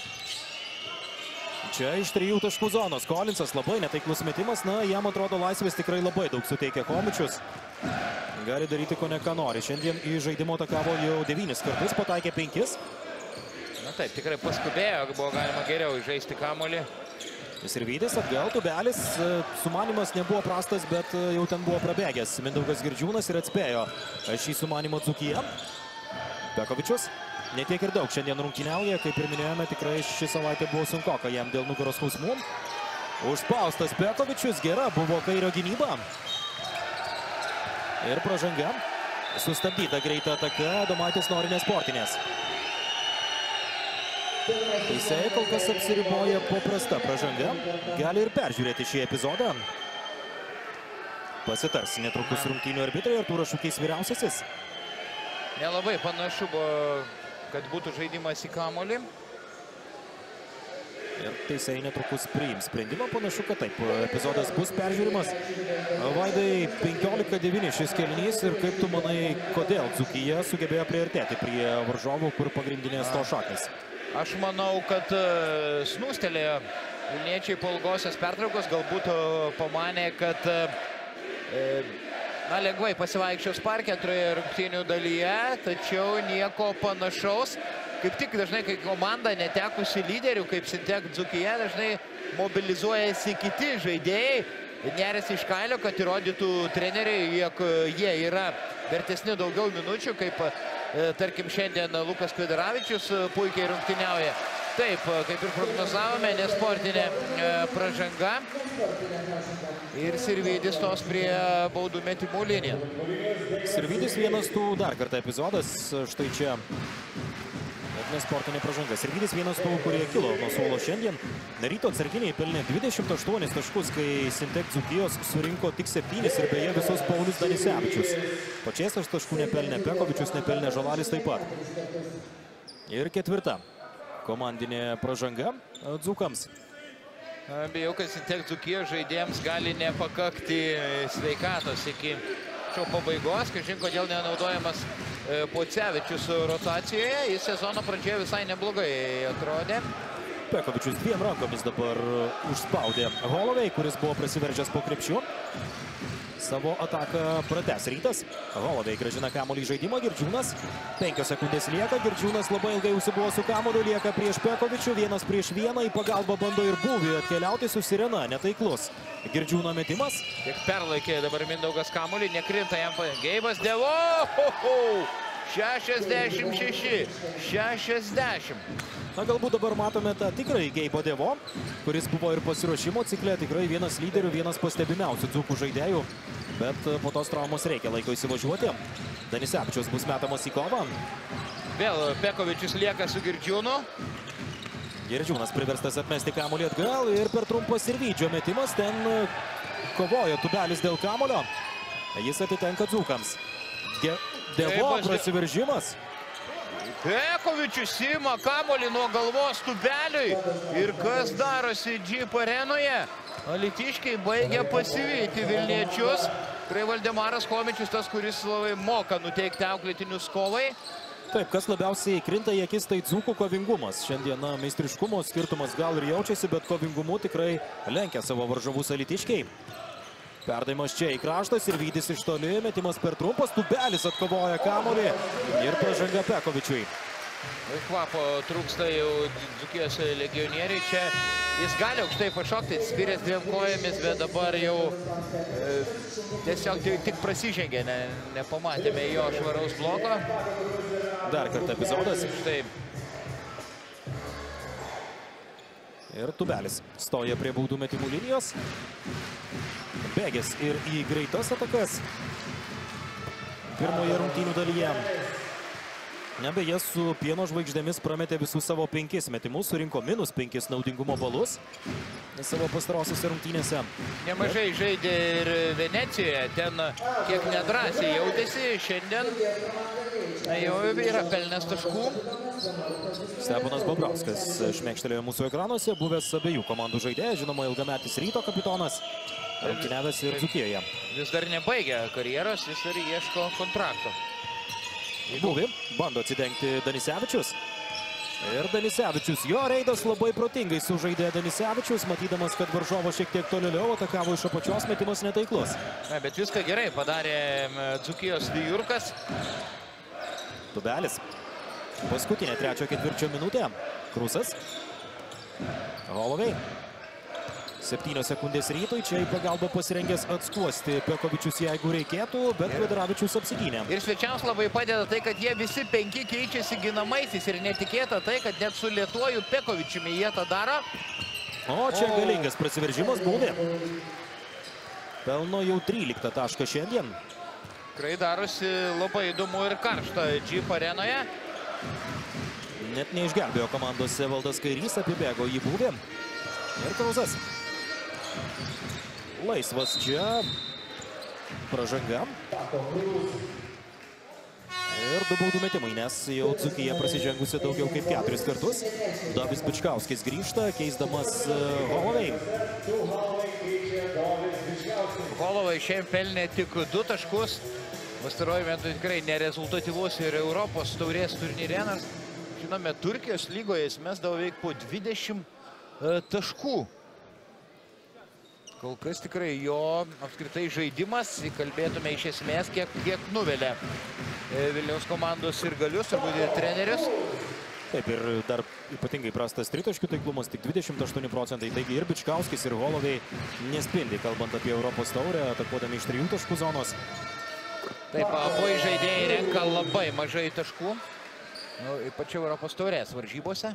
Čia iš trijų taškų zonos. Kolinsas labai netaiklus metimas. Na, jam atrodo laisvės tikrai labai daug suteikia Chomičius. Gali daryti ko ne ką nori. Šiandien į žaidimo atakavo jau devynis kartus, pataikė penkis. Na taip, tikrai paskubėjo, buvo galima geriau žaisti kamuolį. Sirvydis atgal, Tubelis. Sumanimas nebuvo prastas, bet jau ten buvo prabėgęs Mindaugas Girdžiūnas ir atspėjo šį sumanimą Dzūkija. Pekovičius netiek ir daug šiandien rungtyniauja, kaip ir minėjome, tikrai ši savaitė buvo sunkoka jam dėl nugaros skausmų. Užspaustas Pekovičius, gera buvo kairio gynyba. Ir pražanga. Sustabdyta greita ataka, Adomaitis nori nesportinės. Teisėjai kol kas apsiriboja paprasta pražanga. Gali ir peržiūrėti šį epizodą. Pasitars netrukus rungtynių arbitrai, Artūras Šukys vyriausiasis. Nelabai panašu buvo, kad būtų žaidimas į kamuolį. Ir teisėjai netrukus priims sprendimą. Panašu, kad taip, epizodas bus peržiūrimas. Vaidai, penkiolika devyni šis kėlinys ir kaip tu manai, kodėl Dzūkija sugebėjo priartėti prie varžovų, kur pagrindinės to šaknis? Aš manau, kad snūstelėjo Vilniečiai po ilgosios pertraukos, galbūt pamanė, kad na, lengvai pasivaikščios parke antroje rungtynių dalyje, tačiau nieko panašaus. Kaip tik dažnai, kai komanda netekusi lyderių, kaip Sintek Dzūkija, dažnai mobilizuojasi kiti žaidėjai, neriasi iš kailio, kad įrodytų treneriai, jog jie yra vertesni daugiau minučių, kaip tarkim šiandien Lukas Kvedaravičius puikiai rungtyniauja. Taip, kaip ir prognozavome, nesportinė pražanga. Ir Sirvydis tos prie baudų metimų liniją. Sirvydis vienas tų dar kartą epizodas. Štai čia nesportinė pražanga. Sirvydis vienas tų, kurie kilo nuo suolo šiandien. Ryto atsarginiai pelnė dvidešimt aštuonis taškus, kai Sintek Dzūkijos surinko tik septynis ir beje visus Paulius Danisevičius. Pačesas taškų nepelnė, Pekovičius nepelnė, Žalalis taip pat. Ir ketvirta komandinė pražanga Dzūkams. Bijau, kad Sintek Dzūkijos žaidėjams gali nepakakti sveikatos iki šio pabaigos. Kažin, kodėl nenaudojamas Pocevičius rotacijoje. Jis sezono pradžioje visai neblogai atrodė. Pekovičius dviem rankomis dabar užspaudė Holovey, kuris buvo prasiveržęs po krepšiu. Savo ataką pratęs Rytas. Holovey grąžina kamuolį į žaidimą. Girdžiūnas. Penkios sekundės lieka. Girdžiūnas labai ilgai užsibuvo su kamuoliu. Lieka prieš Pekovičių. Vienas prieš vieną. Į pagalbą bando ir Būvį atkeliauti su Sirena. Netaiklus. Girdžiūno metimas. Kiek perlaikė dabar Mindaugas kamuolį. Nekrinta jam. Geibas Devo. Ho, ho. šešiasdešimt šeši šešiasdešimt. Na, galbūt dabar matome tą tikrai Geibo Devo, kuris buvo ir pasiruošimo cikle, tikrai vienas lyderių, vienas pastebimiausių dzūkų žaidėjų, bet po tos traumos reikia laiko įsivažiuoti. Danisevičius bus metamas į kovą. Vėl Pekovičius lieka su Girdžiūnu. Girdžiūnas priverstas atmesti kamuolį atgal ir per trumpas ir Vydžio metimas. Ten kovojo Tubelis dėl kamulio. Jis atitenka dzūkams. Devo prasiveržimas. Pekovičius ima kamuolį nuo galvos Tubeliui. Ir kas darosi Džip arenoje? Alytiškiai baigia pasivyti Vilniečius. Tikrai Valdemaras Chomičius tas, kuris labai moka nuteikti auklėtinius kovai. Taip, kas labiausiai krinta į akis, tai dzūkų kovingumas. Šiandieną meistriškumo skirtumas gal ir jaučiasi, bet kovingumu tikrai lenkia savo varžovus alytiškiai. Perdavimas čia į kraštas ir Vydis iš toli, metimas per trumpas, Tubelis atkovoja kamuolį ir pražanga Pekovičiui. Kvapo trūksta jau Dzūkijos legionieriai. Čia jis gali aukštai pašokti, spyrės dviem kojomis, bet dabar jau e, tiesiog tik, tik prasižengė, ne, nepamatėme jo švaraus bloko. Dar kartą epizodas. Štai. Ir Tubelis stoja prie baudų metimų linijos. Bėgęs ir į greitas atakas pirmoje rungtynių dalyje. Beje, su Pieno žvaigždėmis prametė visus savo penkis metimus, surinko minus penkis naudingumo balus savo pastarosiuose rungtynėse. Nemažai žaidė ir Venecijoje, ten kiek nedrąsiai jautėsi, šiandien jau yra pelnęs taškų. Steponas Bobrauskas šmėkštelėjo mūsų ekranuose, buvęs abiejų komandų žaidėjas, žinoma, ilgametis Ryto kapitonas, rungtyniavęs ir Dzūkijoje. Vis dar nebaigė karjeros, vis dar ieško kontrakto. Buvi, bando atsidengti Danisevičius. Ir Danisevičius, jo reidas labai protingai sužaidė Danisevičius, matydamas, kad varžovas šiek tiek tolėliau atakavo iš apačios, metimas netaiklus. Na, bet viską gerai padarė Dzūkijos Vijurkas. Tubelis. Paskutinė trečio ketvirčio minutė. Krusas. Holovei. Septynios sekundės Rytui, čia į pagalbą pasirengęs atskuosti Pekovičius, jeigu reikėtų, bet Vedravičius apsigynė. Ir svečiams labai padeda tai, kad jie visi penki keičiasi ginamaisiais ir netikėta tai, kad net su Lietuoju Pekovičiumi jie tą daro. O čia o... galingas prasiveržimas Buvė. Pelno jau tryliktą tašką šiandien. Tikrai darosi labai įdomu ir karšta Džip arenoje. Net neišgelbėjo komandos Evaldas Kairys, apibėgo jį Buvė. Ir Krauzas. Laisvas čia. Pražanga. Ir du baudų metimai, nes jau Dzūkija prasižengusi daugiau kaip keturis kartus. Dovis Bičkauskis grįžta, keisdamas Holovei. Holovei šiandien pelnė tik du taškus. Pastaruoju metu tikrai nerezultatyvus ir Europos taurės turnyre. Žinome, Turkijos lygoje jis mesdavo veik po dvidešimt taškų. Kol kas tikrai jo apskritai žaidimas, kalbėtume iš esmės, kiek, kiek nuvelia Vilniaus komandos ir galius, turbūt ir trenerius. Taip, ir dar ypatingai prastas tritaškių taiklumas, tik dvidešimt aštuoni procentai. Taigi ir Bičkauskis, ir Holovei nespindi, kalbant apie Europos taurę, atakuodami iš trijų taškų zonos. Taip, abu žaidėjai renka labai mažai taškų, nu, ypač Europos taurės varžybose.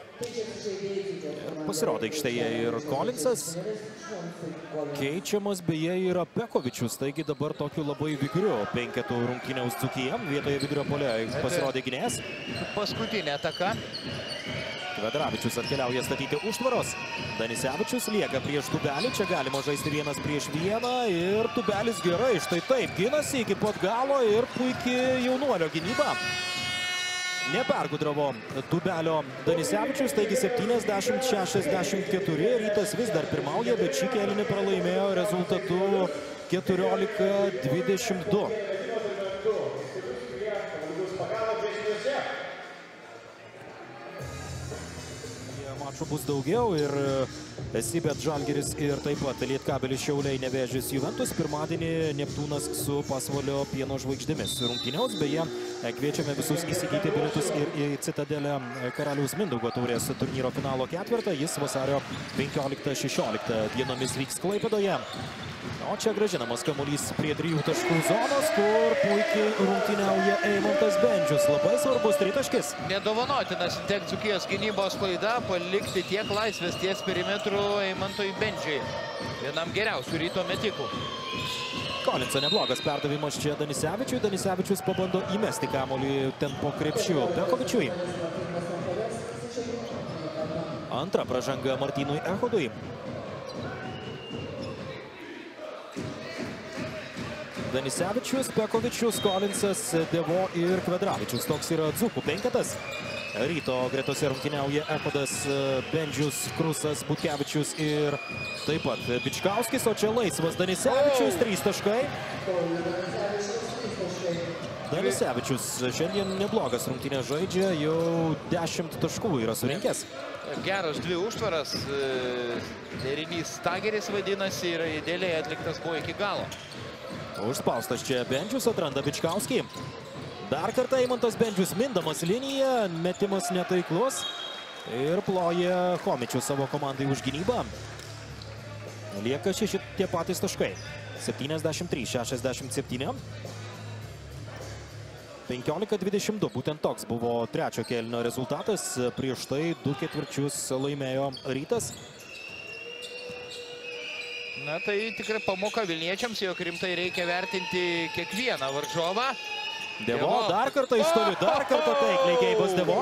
Pasirodo aikštėje ir Kolinsas. Keičiamas beje yra Pekovičius, taigi dabar tokiu labai vikriu penketų rungtyniaus Dzūkija. Vietoje vidurio puolėjo pasirodė gynėjas. Paskutinė ataka. Vedravičius atkeliauja statyti užtvaros. Danisevičius lieka prieš Tubelį. Čia galima žaisti vienas prieš vieną. Ir Tubelis gerai, štai taip, ginasi iki pat galo ir puikiai jaunuolio gynyba. Nepergudravo Tubelio Danisevičius, taigi septyniasdešimt šešiasdešimt keturi. Rytas vis dar pirmauja, bet šį kėlinį pralaimėjo rezultatu keturiolika dvidešimt du. Mačų bus daugiau ir Sibet Žalgiris ir taip pat Lietkabelis Šiauliai Nevėžis Juventus. Pirmadienį Neptūnas su Pasvalio Pieno žvaigždėmis rungtyniaus. Beje, kviečiame visus įsigyti bilietus ir į Citadelę Karaliaus Mindaugo taurės turnyro finalo ketvirtą. Jis vasario penkioliktą šešioliktą dienomis vyks Klaipėdoje. O čia grąžinamas kamuolys prie trijų taškų zonos, kur puikiai rungtyniauja Eimantas Bendžius. Labai svarbus tritaškis. Nedovanotinas Sintek Dzūkijos gynybos klaida palikti tiek laisvės ties perimetrų Eimantui Bendžiui. Vienam geriausių Ryto metikų. Kolinso neblogas perdavimas čia Danisevičiui. Danisevičius pabando įmesti kamuolį ten po krepšiu Bekovičiui. Antra pražanga Martynui Echodui. Danisevičius, Bekovičius, Kolinsas, Devo ir Kvedravičius. Toks yra Dzūkų penketas. Ryto gretose rungtyniauja Echodas, Bendžius, Krusas, Butkevičius ir taip pat Bičkauskis. O čia laisvas Danisevičius, trys taškai. Danisevičius šiandien neblogas rungtynės žaidžia, jau dešimt taškų yra surinkęs. Geros dvi užtvaras. Derinys Stageris vadinasi ir idealiai atliktas buvo iki galo. Užspaustas čia Bendžius, atranda Bičkauskį. Dar kartą Eimantas Bendžius mindamas liniją, metimas netaiklus ir ploja Chomičius savo komandai už gynybą. Lieka šeši tie patys taškai. septyniasdešimt trys šešiasdešimt septyni. penkiolika dvidešimt du. Būtent toks buvo trečio kėlinio rezultatas. Prieš tai du ketvirčius laimėjo Rytas. Na tai tikrai pamoka Vilniečiams, jog rimtai reikia vertinti kiekvieną varžovą. Devo dar kartą iš toli, dar kartą taikliai Geibas Devo.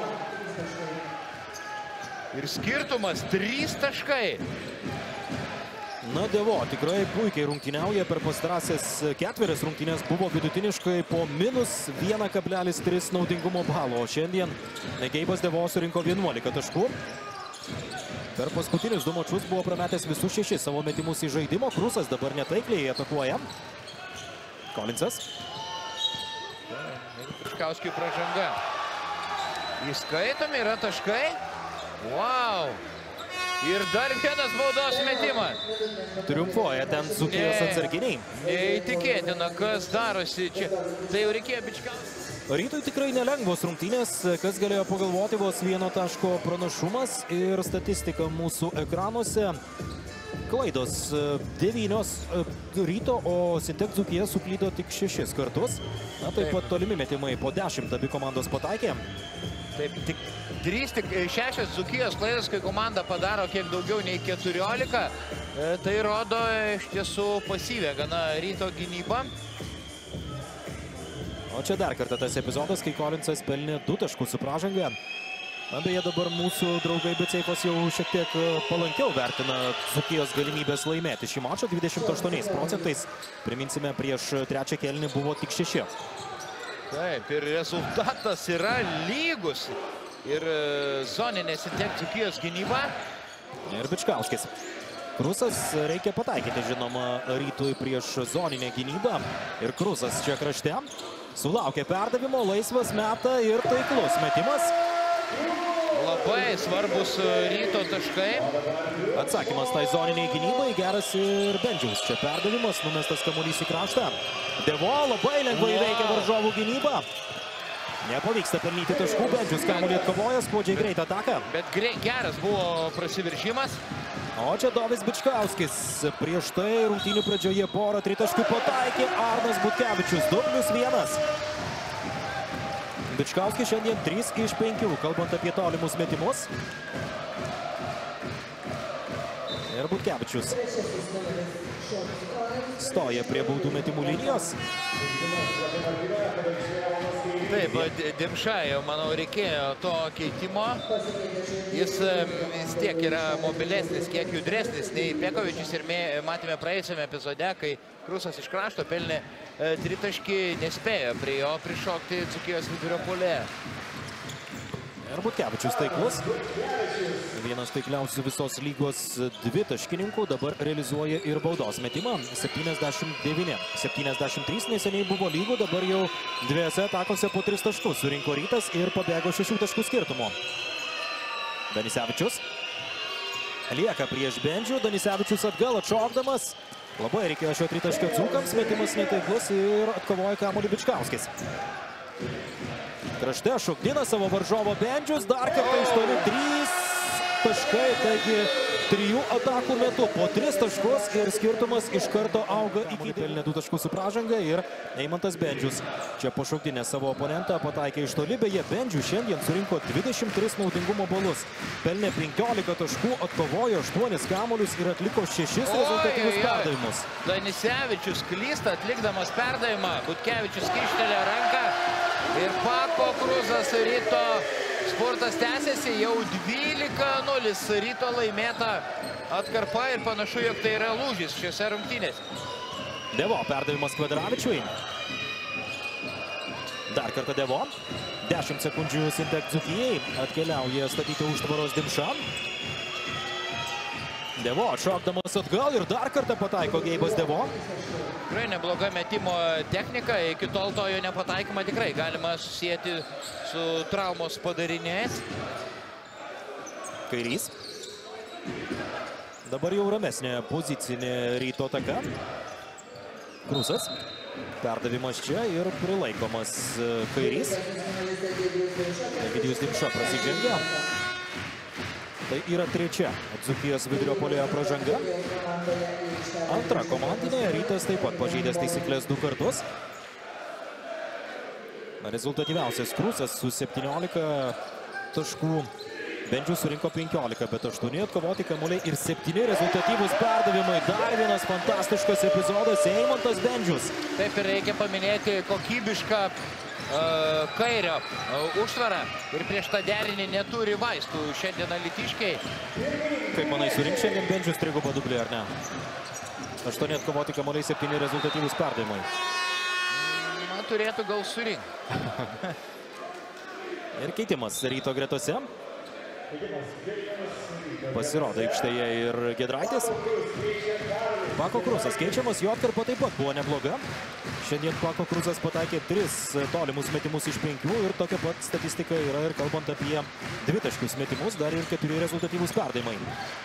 Ir skirtumas trys taškai. Na, Devo tikrai puikiai rungtyniauja. Per pastarąsias ketverias rungtynės buvo vidutiniškai po minus vienas kablelis tris naudingumo balo. O šiandien Geibas Devo surinko vienuolika taškų. Per paskutinius du mačus buvo prametęs visus šešis savo metimus į žaidimo. Krusas dabar netaikliai atakuoja. Kolinsas. Bičkauskiui pražanga. Įskaitomi yra taškai. Wow! Ir dar vienas baudos metimas. Triumfuoja ten Dzūkijos atsarginiai. Neįtikėtina, kas darosi čia. Tai jau reikėjo Bičkauskui. Rytui tikrai nelengvos rungtynės, kas galėjo pagalvoti, vos vieno taško pranašumas ir statistika mūsų ekranuose. Klaidos devynios Ryto, o Sintek Dzūkija suklydo tik šešis kartus. Na, taip pat tolimi metimai po dešimt abi komandos pataikė. Taip, tik trys, tik šešios Dzūkijos klaidos, kai komanda padaro kiek daugiau nei keturiolika. Tai rodo iš tiesų pasyvę gana Ryto gynybą. O čia dar kartą tas epizodas, kai Kolinsas pelnė du taškus su pražanga. Na, beje, dabar mūsų draugai Betseifas jau šiek tiek palankiau vertina Dzūkijos galimybės laimėti šį mačą dvidešimt aštuoniais procentais. Priminsime, prieš trečią kėlinį buvo tik šeši. Taip, ir rezultatas yra lygus. Ir zoninė Sintek Dzūkijos gynyba. Ir Bičkauskis. Krusas reikia pataikyti, žinoma, Rytui prieš zoninę gynybą. Ir Krusas čia krašte. Sulaukė perdavimo, laisvas meta ir taiklus metimas. Labai svarbus Ryto taškai. Atsakymas tai zoniniai gynybai, geras ir Bendžiaus čia perdavimas, numestas kamuolys į kraštą. Devo labai lengvai veikia varžovų gynybą. Nepavyksta pelnyti taškų, Bendžius kamuolį atkovoja, skuodžiai greitą ataką. Bet geras buvo prasiveržimas. O čia Dovis Bičkauskis. Prieš tai rungtynių pradžioje porą tritaškių pataikė Arnas Butkevičius. du plius vienas. Bičkauskis šiandien trys iš penkių, kalbant apie tolimus metimus. Ir Butkevičius stoja prie baudų metimų linijos. Taip, Dimšai, manau, reikėjo to keitimo. Jis vis tiek yra mobilesnis, kiek judresnis nei Bekovičius ir matėme praėjusiame epizode, kai Krusas iš krašto pelnė tritaškį, nespėjo prie jo prišokti Dzūkijos vidurio puolėjo. Ir Butkevičius taiklus. Vienas taikliausių visos lygos dvitaškininkų dabar realizuoja ir baudos metimą. septyniasdešimt devyni septyniasdešimt trys neseniai buvo lygų, dabar jau dviejose atakose po tris taškus surinko Rytas ir pabėgo šešių taškų skirtumo. Danisevičius lieka prieš Bendžių. Danisevičius atgal atšokdamas. Labai reikėjo šio tritaškio Dzūkams, metimas netaiklus ir atkovoja kamuolį Bičkauskis. Krašte šokdina savo varžovo Bendžius, dar kartą iš toli trys taškai, taigi trijų atakų metu po tris taškus ir skirtumas iš karto auga iki pelnė du taškus su pražanga ir Eimantas Bendžius. Čia po šauktinę savo oponentą pataikė iš toli, beje, Bendžius šiandien surinko dvidešimt tris naudingumo balus. Pelnė penkiolika taškų, atkovojo aštuonis kamuolius ir atliko šešis rezultatyvius perdavimus. Danisevičius klysta atlikdamas perdavimą. Butkevičius kištelė ranką ir Pako Kruzas Ryto. Sportas tęsiasi, jau dvylika nulis Ryto laimėta atkarpa ir panašu, jog tai yra lūžis šiose rungtynėse. Devo perdavimas Kvedaravičiui. Dar kartą Devo. dešimt sekundžių Sintek Dzūkijai. Atkeliauja statyti užtvaros Dimša. Devo atšokdamas atgal ir dar kartą pataiko Geibas Devo. Tikrai nebloga metimo technika, iki tol to jo nepataikymą tikrai galima susijęti su traumos padariniais. Kairys. Dabar jau ramesnė pozicinė Ryto ataka. Krusas. Perdavimas čia ir prilaikomas Kairys. Egidijus Dimša prasižengia. Tai yra trečia Dzūkijos vidurio puolėjo pražanga. Antra komandinė, Rytas taip pat pažeidęs taisyklės du kartus. Rezultatyviausias Krusas su septyniolika taškų. Bendžius surinko penkiolika, bet aštuoni atkovoti kamuoliai ir septyni rezultatyvūs perdavimai. Dar vienas fantastiškas epizodas Eimantas Bendžius. Taip ir reikia paminėti kokybišką kairio užtvarą ir prieš tą derinį neturi vaistų šiandien alytiškiai. Kaip manai, surink šiandien Bendžius trigubą dublį, ar ne? aštuoni atkovoti kamuoliai, septyni rezultatyvūs perdavimai. Na, turėtų gal surinkti. Ir keitimas Ryto gretose. Pasirodo aikštėje ir Giedraitis. Pako Krusas keičiamas, jo atkarpa taip pat buvo nebloga. Šiandien Pako Krusas pataikė tris tolimus metimus iš penkių ir tokia pat statistika yra ir kalbant apie dvitaškius metimus, dar ir keturi rezultatyvūs perdavimai.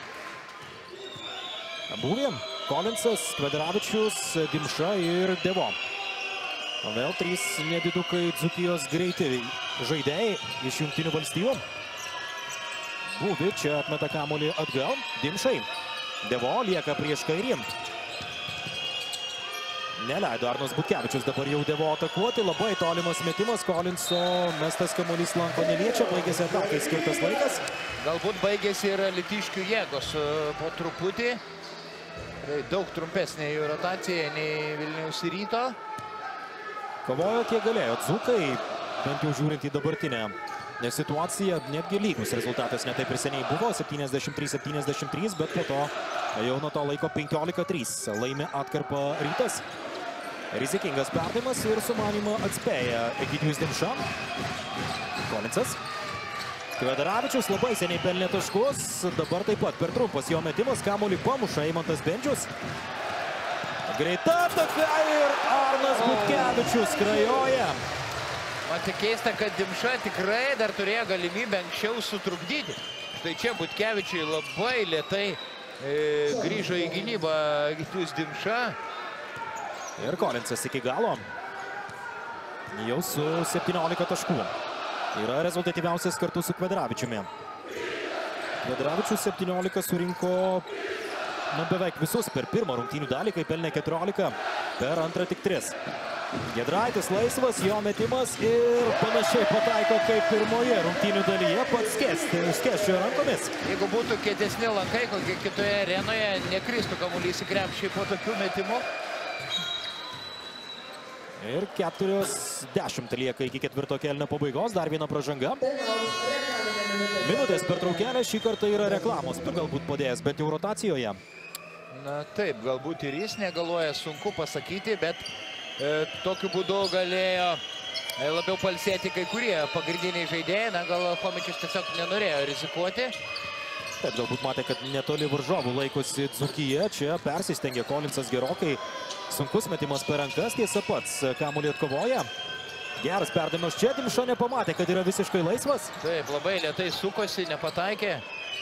Buvė, Kolinsas, Kvedaravičius, Dimša ir Devo. Vėl trys nedidukai Dzūkijos greiti žaidėjai iš Jungtinių valstijų. Buvė čia atmeta kamuolį atgal. Dimšai. Devo lieka prieš kairį. Neleido Arnas Butkevičius dabar jau Devo atakuoti. Labai tolimas metimas. Kolinso mestas kamuolys lanko neliečia. Baigėsi atakai skirtas laikas. Galbūt baigėsi ir alytiškių jėgos po truputį. Tai daug trumpesnė jų rotacija nei Vilniaus Ryto. Kovojo kiek galėjo Dzūkai, bent jau žiūrint į dabartinę situaciją, netgi lygus rezultatas netaip ir seniai buvo, septyniasdešimt trys septyniasdešimt trys, bet po to jau nuo to laiko penkiolika trys laimė atkarpą Rytas. Rizikingas perdavimas ir sumanymą atspėja Egidijus Dimša. Kolinsas. Kvedaravičius labai seniai pelnė taškus, dabar taip pat per trumpas jo metimas, kamuolį pamuša Eimantas Bendžius. Greita ataka ir Arnas Butkevičius skrajoja. Man tik keista, kad Dimša tikrai dar turėjo galimybę anksčiau sutrukdyti. Štai čia Butkevičiui labai lėtai e, grįžo į gynybą Egidijus Dimša. Ir Kolinsas iki galo. Jau su septyniolika taškų. Yra rezultatyviausias kartu su Kvedaravičiumi. Kvedaravičius septyniolika surinko nu, beveik visus per pirmą rungtynių dalį, kai pelnė keturiolika, per antrą tik tris. Giedraitis laisvas, jo metimas ir panašiai pataiko kaip pirmoje rungtynių dalyje, pats skėsčio rankomis. Jeigu būtų kietesni lankai, kokie kitoje arenoje, nekristų kamuolys į krepšį po tokių metimų. Ir keturios dešimt lieka iki ketvirto kėlinio pabaigos, dar viena pražanga. Minutės pertraukėlė, šį kartą yra reklamos, galbūt padėjęs, bet jau rotacijoje. Na taip, galbūt ir jis negaluoja, sunku pasakyti, bet e, tokiu būdu galėjo e, labiau palsėti kai kurie pagrindiniai žaidėjai. Na, gal Chomičius tiesiog nenorėjo rizikuoti. Taip, galbūt matė, kad netoli varžovų laikosi Dzūkija. Čia persistengė Kolinsas gerokai. Sunkus metimas per rankas, tiesa pats kamuolį atkovoja. Geras perdavimas čia, Dimša nepamatė, kad yra visiškai laisvas. Taip, labai lėtai sukosi, nepataikė.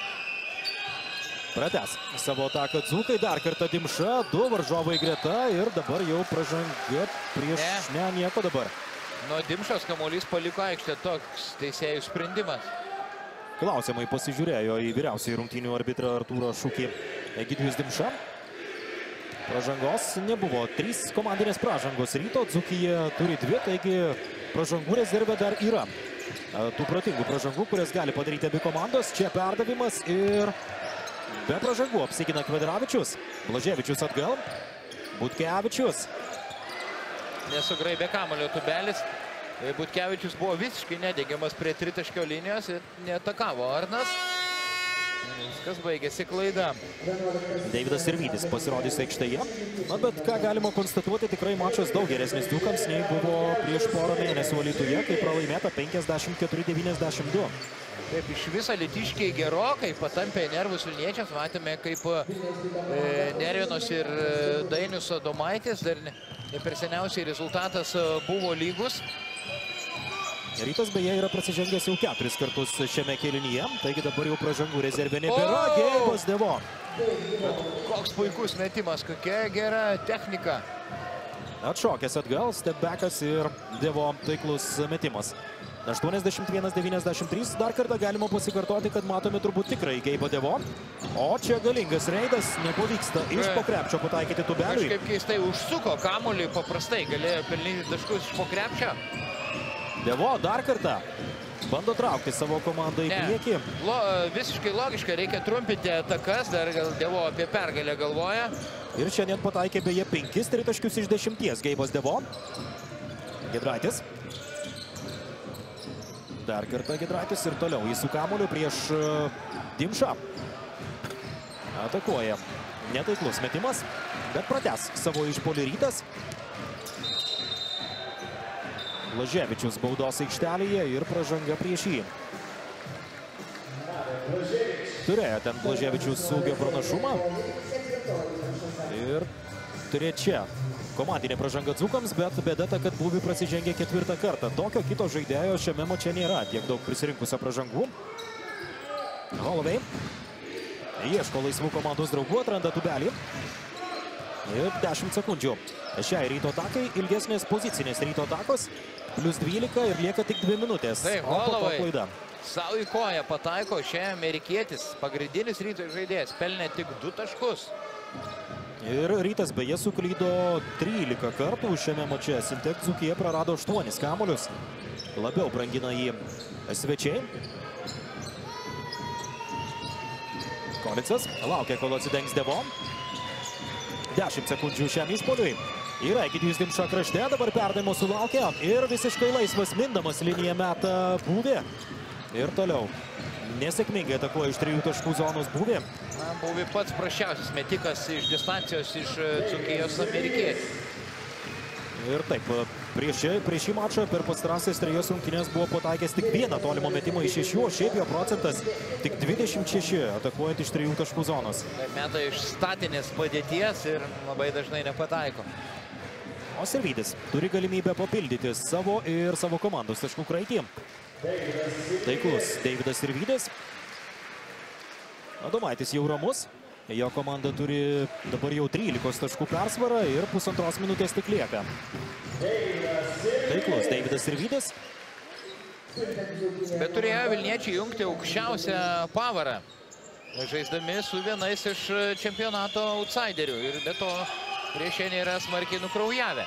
Pratęs savo ataką Dzūkai, dar kartą Dimša, du varžovai greta ir dabar jau pražanga prieš ne, ne nieko dabar. Nuo Dimšos kamuolys paliko aikštę, toks teisėjų sprendimas. klausimai pasižiūrėjo į vyriausiąjį rungtynių arbitrą Artūrą Šukį. Egidijus Dimša. Pražangos nebuvo. Trys komandinės pražangos Ryto. Dzūkija turi dvi, taigi pražangų rezerve dar yra. Tų protingų pražangų, kurias gali padaryti abi komandos. Čia perdavimas ir be pražangų apsigina Kvedaravičius. Blaževičius atgal. Butkevičius. Nesugraibė kamuolio Tubelis. Butkevičius buvo visiškai nedegiamas prie tritaškio linijos ir neatakavo Arnas. Viskas baigėsi klaida. Deividas Sirvydis pasirodys aikštėje. Na, bet ką galima konstatuoti, tikrai mačas daug geresnis Dzūkams nei buvo prieš porą mėnesių Alytuje, kai pralaimėta penkiasdešimt keturi devyniasdešimt du. Taip, iš viso alytiškiai gerokai patampė nervus Vilniečiams. Matėme, kaip e, nervinos ir Dainius Adomaitis. Dar ne, ne per seniausiai rezultatas buvo lygus. Rytas beje yra prasižengęs jau keturis kartus šiame kėlinyje. Taigi dabar jau pražangų rezervė nebėra. Geibas Devo. Koks puikus metimas, kokia gera technika. Atšokęs atgal, stepbackas ir Devo taiklus metimas. aštuoniasdešimt vienas devyniasdešimt trys. Dar kartą galima pasikartoti, kad matome turbūt tikrai Geibą Devo. O čia galingas reidas. Nepavyksta iš po krepšio pataikyti Tubeliui. Kažkaip keistai užsuko kamuolį. Paprastai galėjo pelnyti taškus iš po krepšio. Devo dar kartą bando traukti savo komandą į priekį. Lo, visiškai logiška, reikia trumpinti atakas, dar gal Devo apie pergalę galvoja. Ir šiandien pataikė beje penkis tritaškius iš dešimties Geibas Devo. Giedraitis. Dar kartą Giedraitis ir toliau jis su kamuoliu prieš Dimšą. Atakuoja. Netaiklus metimas, bet pratęs savo išpuolį Rytas. Blaževičius baudos aikštelėje ir pražanga prieš jį. Turėjo ten Blaževičius ūgio pranašumą. Ir trečia komandinė pražanga Dzūkams, bet bėda ta, kad Būvi prasižengė ketvirtą kartą. Tokio kito žaidėjo šiame mače nėra. Tiek daug prisirinkusio pražangų. Holovei ieško laisvų komandos draugų, atranda Tubelį. Ir dešimt sekundžių. Šiai Ryto atakai ilgesnės pozicinės Ryto atakos. Plius dvylika ir lieka tik dvi minutės. Taip, Holovei savo į koją pataiko šiandien amerikietis. Pagrindinis Ryto žaidėjas pelnė tik du taškus. Ir Rytas beje suklydo trylika kartų šiame mače. Sintek Dzūkija prarado aštuonis kamuolius. Labiau brangina jį svečiai. Kolicas laukia, kol atsidengs Devo. dešimt sekundžių šiam išpuoliui. Yra Egidijus Dimša krašte, dabar perdavimo sulaukia ir visiškai laisvas mindamas liniją meta Būvi. Ir toliau nesėkmingai atakuoja iš trijų taškų zonos Būvi. Na, Būvi pats prašiausias metikas iš distancijos iš Dzūkijos amerikiečių. Ir taip, prieš, prieš šį mačą per pastarąsias trejas rungtynes buvo pataikęs tik vieną tolimą metimą iš šešių, o šiaip jo procentas tik dvidešimt šeši, atakuojant iš trijų taškų zonos. Meta iš statinės padėties ir labai dažnai nepataiko. O Sirvydis turi galimybę papildyti savo ir savo komandos taškų kraitį. Taiklus Deividas Sirvydis. Adomaitis jau ramus. Jo komanda turi dabar jau trylikos taškų persvarą ir pusantros minutės tik lieka. Taiklus Deividas Sirvydis. Bet turėjo Vilniečiai jungti aukščiausią pavarą, žaisdami su vienais iš čempionato outsiderių. Ir be to prieš jie nėra smarkiai nukraujavę.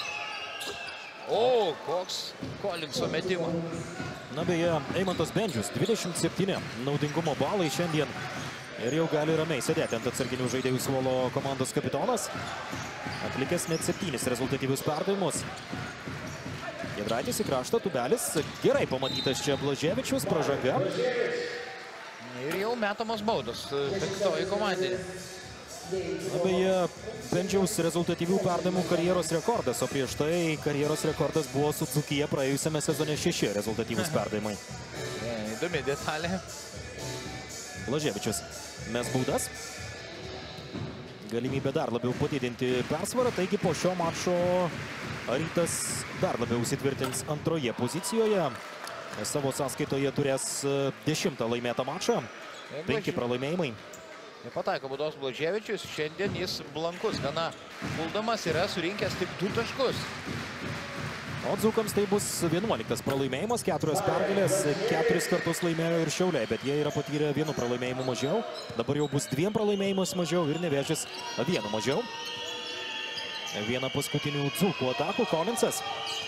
O, koks Kolinso metimo. Na beje, Eimantas Bendžius, dvidešimt septyni naudingumo balai šiandien. Ir jau gali ramiai sėdėti ant atsarginių žaidėjų suolo komandos kapitonas. Atlikęs net septynis rezultatyvius perdavimus. Giedraitis į kraštą, Tubelis. Gerai pamatytas čia Blaževičius, pražanga. Ir jau metamos baudos penktoji komandinė. Na beje, Bendžiaus rezultatyvių perdavimų karjeros rekordas, o prieš tai karjeros rekordas buvo su Dzūkija praėjusiame sezone šeši rezultatyvus perdavimai. Įdomi detalė. Blaževičius mes baudas. Galimybė dar labiau padidinti persvarą, taigi po šio mačo Rytas dar labiau įsitvirtins antroje pozicijoje. Savo sąskaitoje turės dešimtą laimėtą mačą. Penki pralaimėjimai. Nepataiko baudos Blaževičius, šiandien jis blankus, gana puldamas yra surinkęs tik du taškus. O dzūkams tai bus vienuoliktas pralaimėjimas, keturios pergalės, keturis kartus laimėjo ir Šiauliai, bet jie yra patyrę vienu pralaimėjimu mažiau. Dabar jau bus dviem pralaimėjimus mažiau ir Nevėžis vienu mažiau. Viena paskutinių dzūkų atakų, Kolinsas.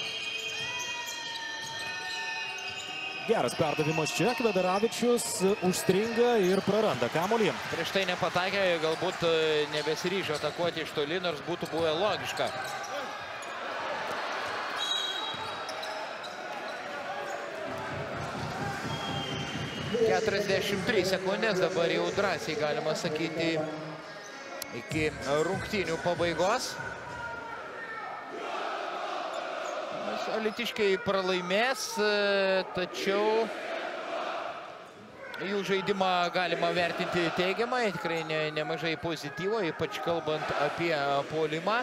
Geras perdavimas čia, Kvedaravičius užstringa ir praranda kamuolį. Prieš tai nepataikė, galbūt nebesiryžo atakuoti iš toli, nors būtų buvę logiška. keturiasdešimt trys sekundės, dabar jau drąsiai galima sakyti iki rungtynių pabaigos. Alytiškiai pralaimės, tačiau jų žaidimą galima vertinti teigiamai, tikrai ne, nemažai pozityvo, ypač kalbant apie puolimą.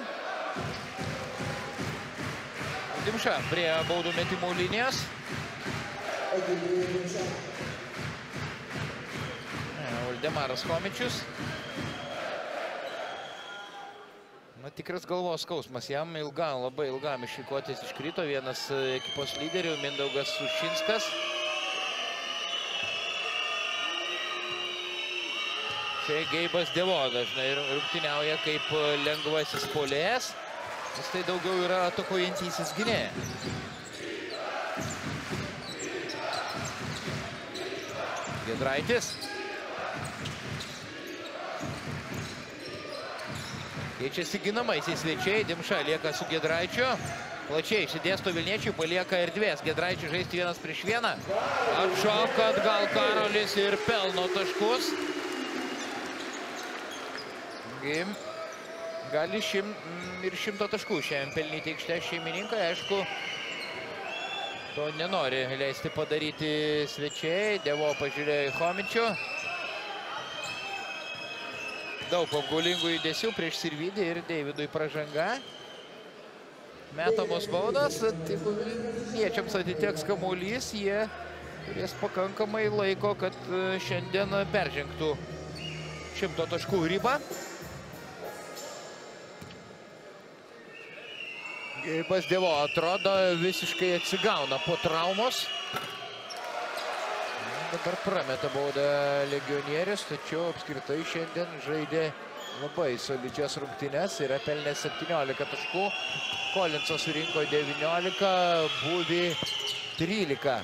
Dimša prie baudų metimų linijos. Valdemaras Chomičius. Na, tikras galvos skausmas. Jam ilgam, labai ilgam išvykuotis iškrito vienas ekipos lyderių, Mindaugas Sušinskas. Čia Geibas Devo dažnai rungtyniauja kaip lengvasis puolėjas, nes tai daugiau yra atakuojantysis gynėjas. Giedraitis. Keičiasi ginamaisiais svečiai, Dimša lieka su Giedraičiu. Plačiai išsidėsto Vilniečiui, palieka erdvės. Giedraičiui žaisti vienas prieš vieną. Atšoka atgal Karolis ir pelno taškus. Gali šim, ir šimto taškų šiandien pelnyti aikštės šeimininkai. Aišku, to nenori leisti padaryti svečiai. Devo pažiūrėjo į Chomičių. Daug apgaulingų judesių prieš Sirvydį ir Deividui pražanga. Metamos baudos, jeigu Vilniečiams atiteks kamuolys, jie turės pakankamai laiko, kad šiandien peržengtų šimto taškų ribą. Geibas Devo atrodo visiškai atsigauna po traumos. Dabar prameta baudą legionierius, tačiau apskritai šiandien žaidė labai solidžias rungtynes, yra pelnęs septyniolika taškų. Kolinsas surinko devyniolika, Būvi trylika.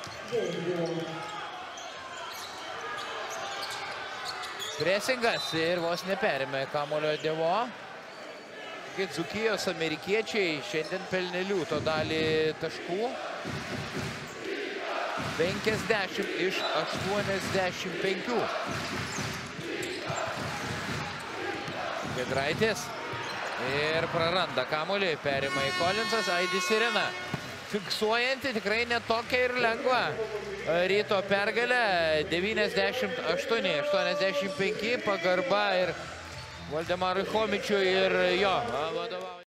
Presingas ir vos neperėmė kamuolio Devo. Dzūkijos amerikiečiai šiandien pelnė liūto dalį taškų. penkiasdešimt iš aštuoniasdešimt penkių. Giedraitis ir praranda kamuolį, perima į Kolinsas, aidi sirena. Fiksuojanti, tikrai netokia ir lengva Ryto pergalė. devyniasdešimt aštuoni aštuoniasdešimt penki, pagarba ir Valdemarui Chomičiui ir jo vadovauja.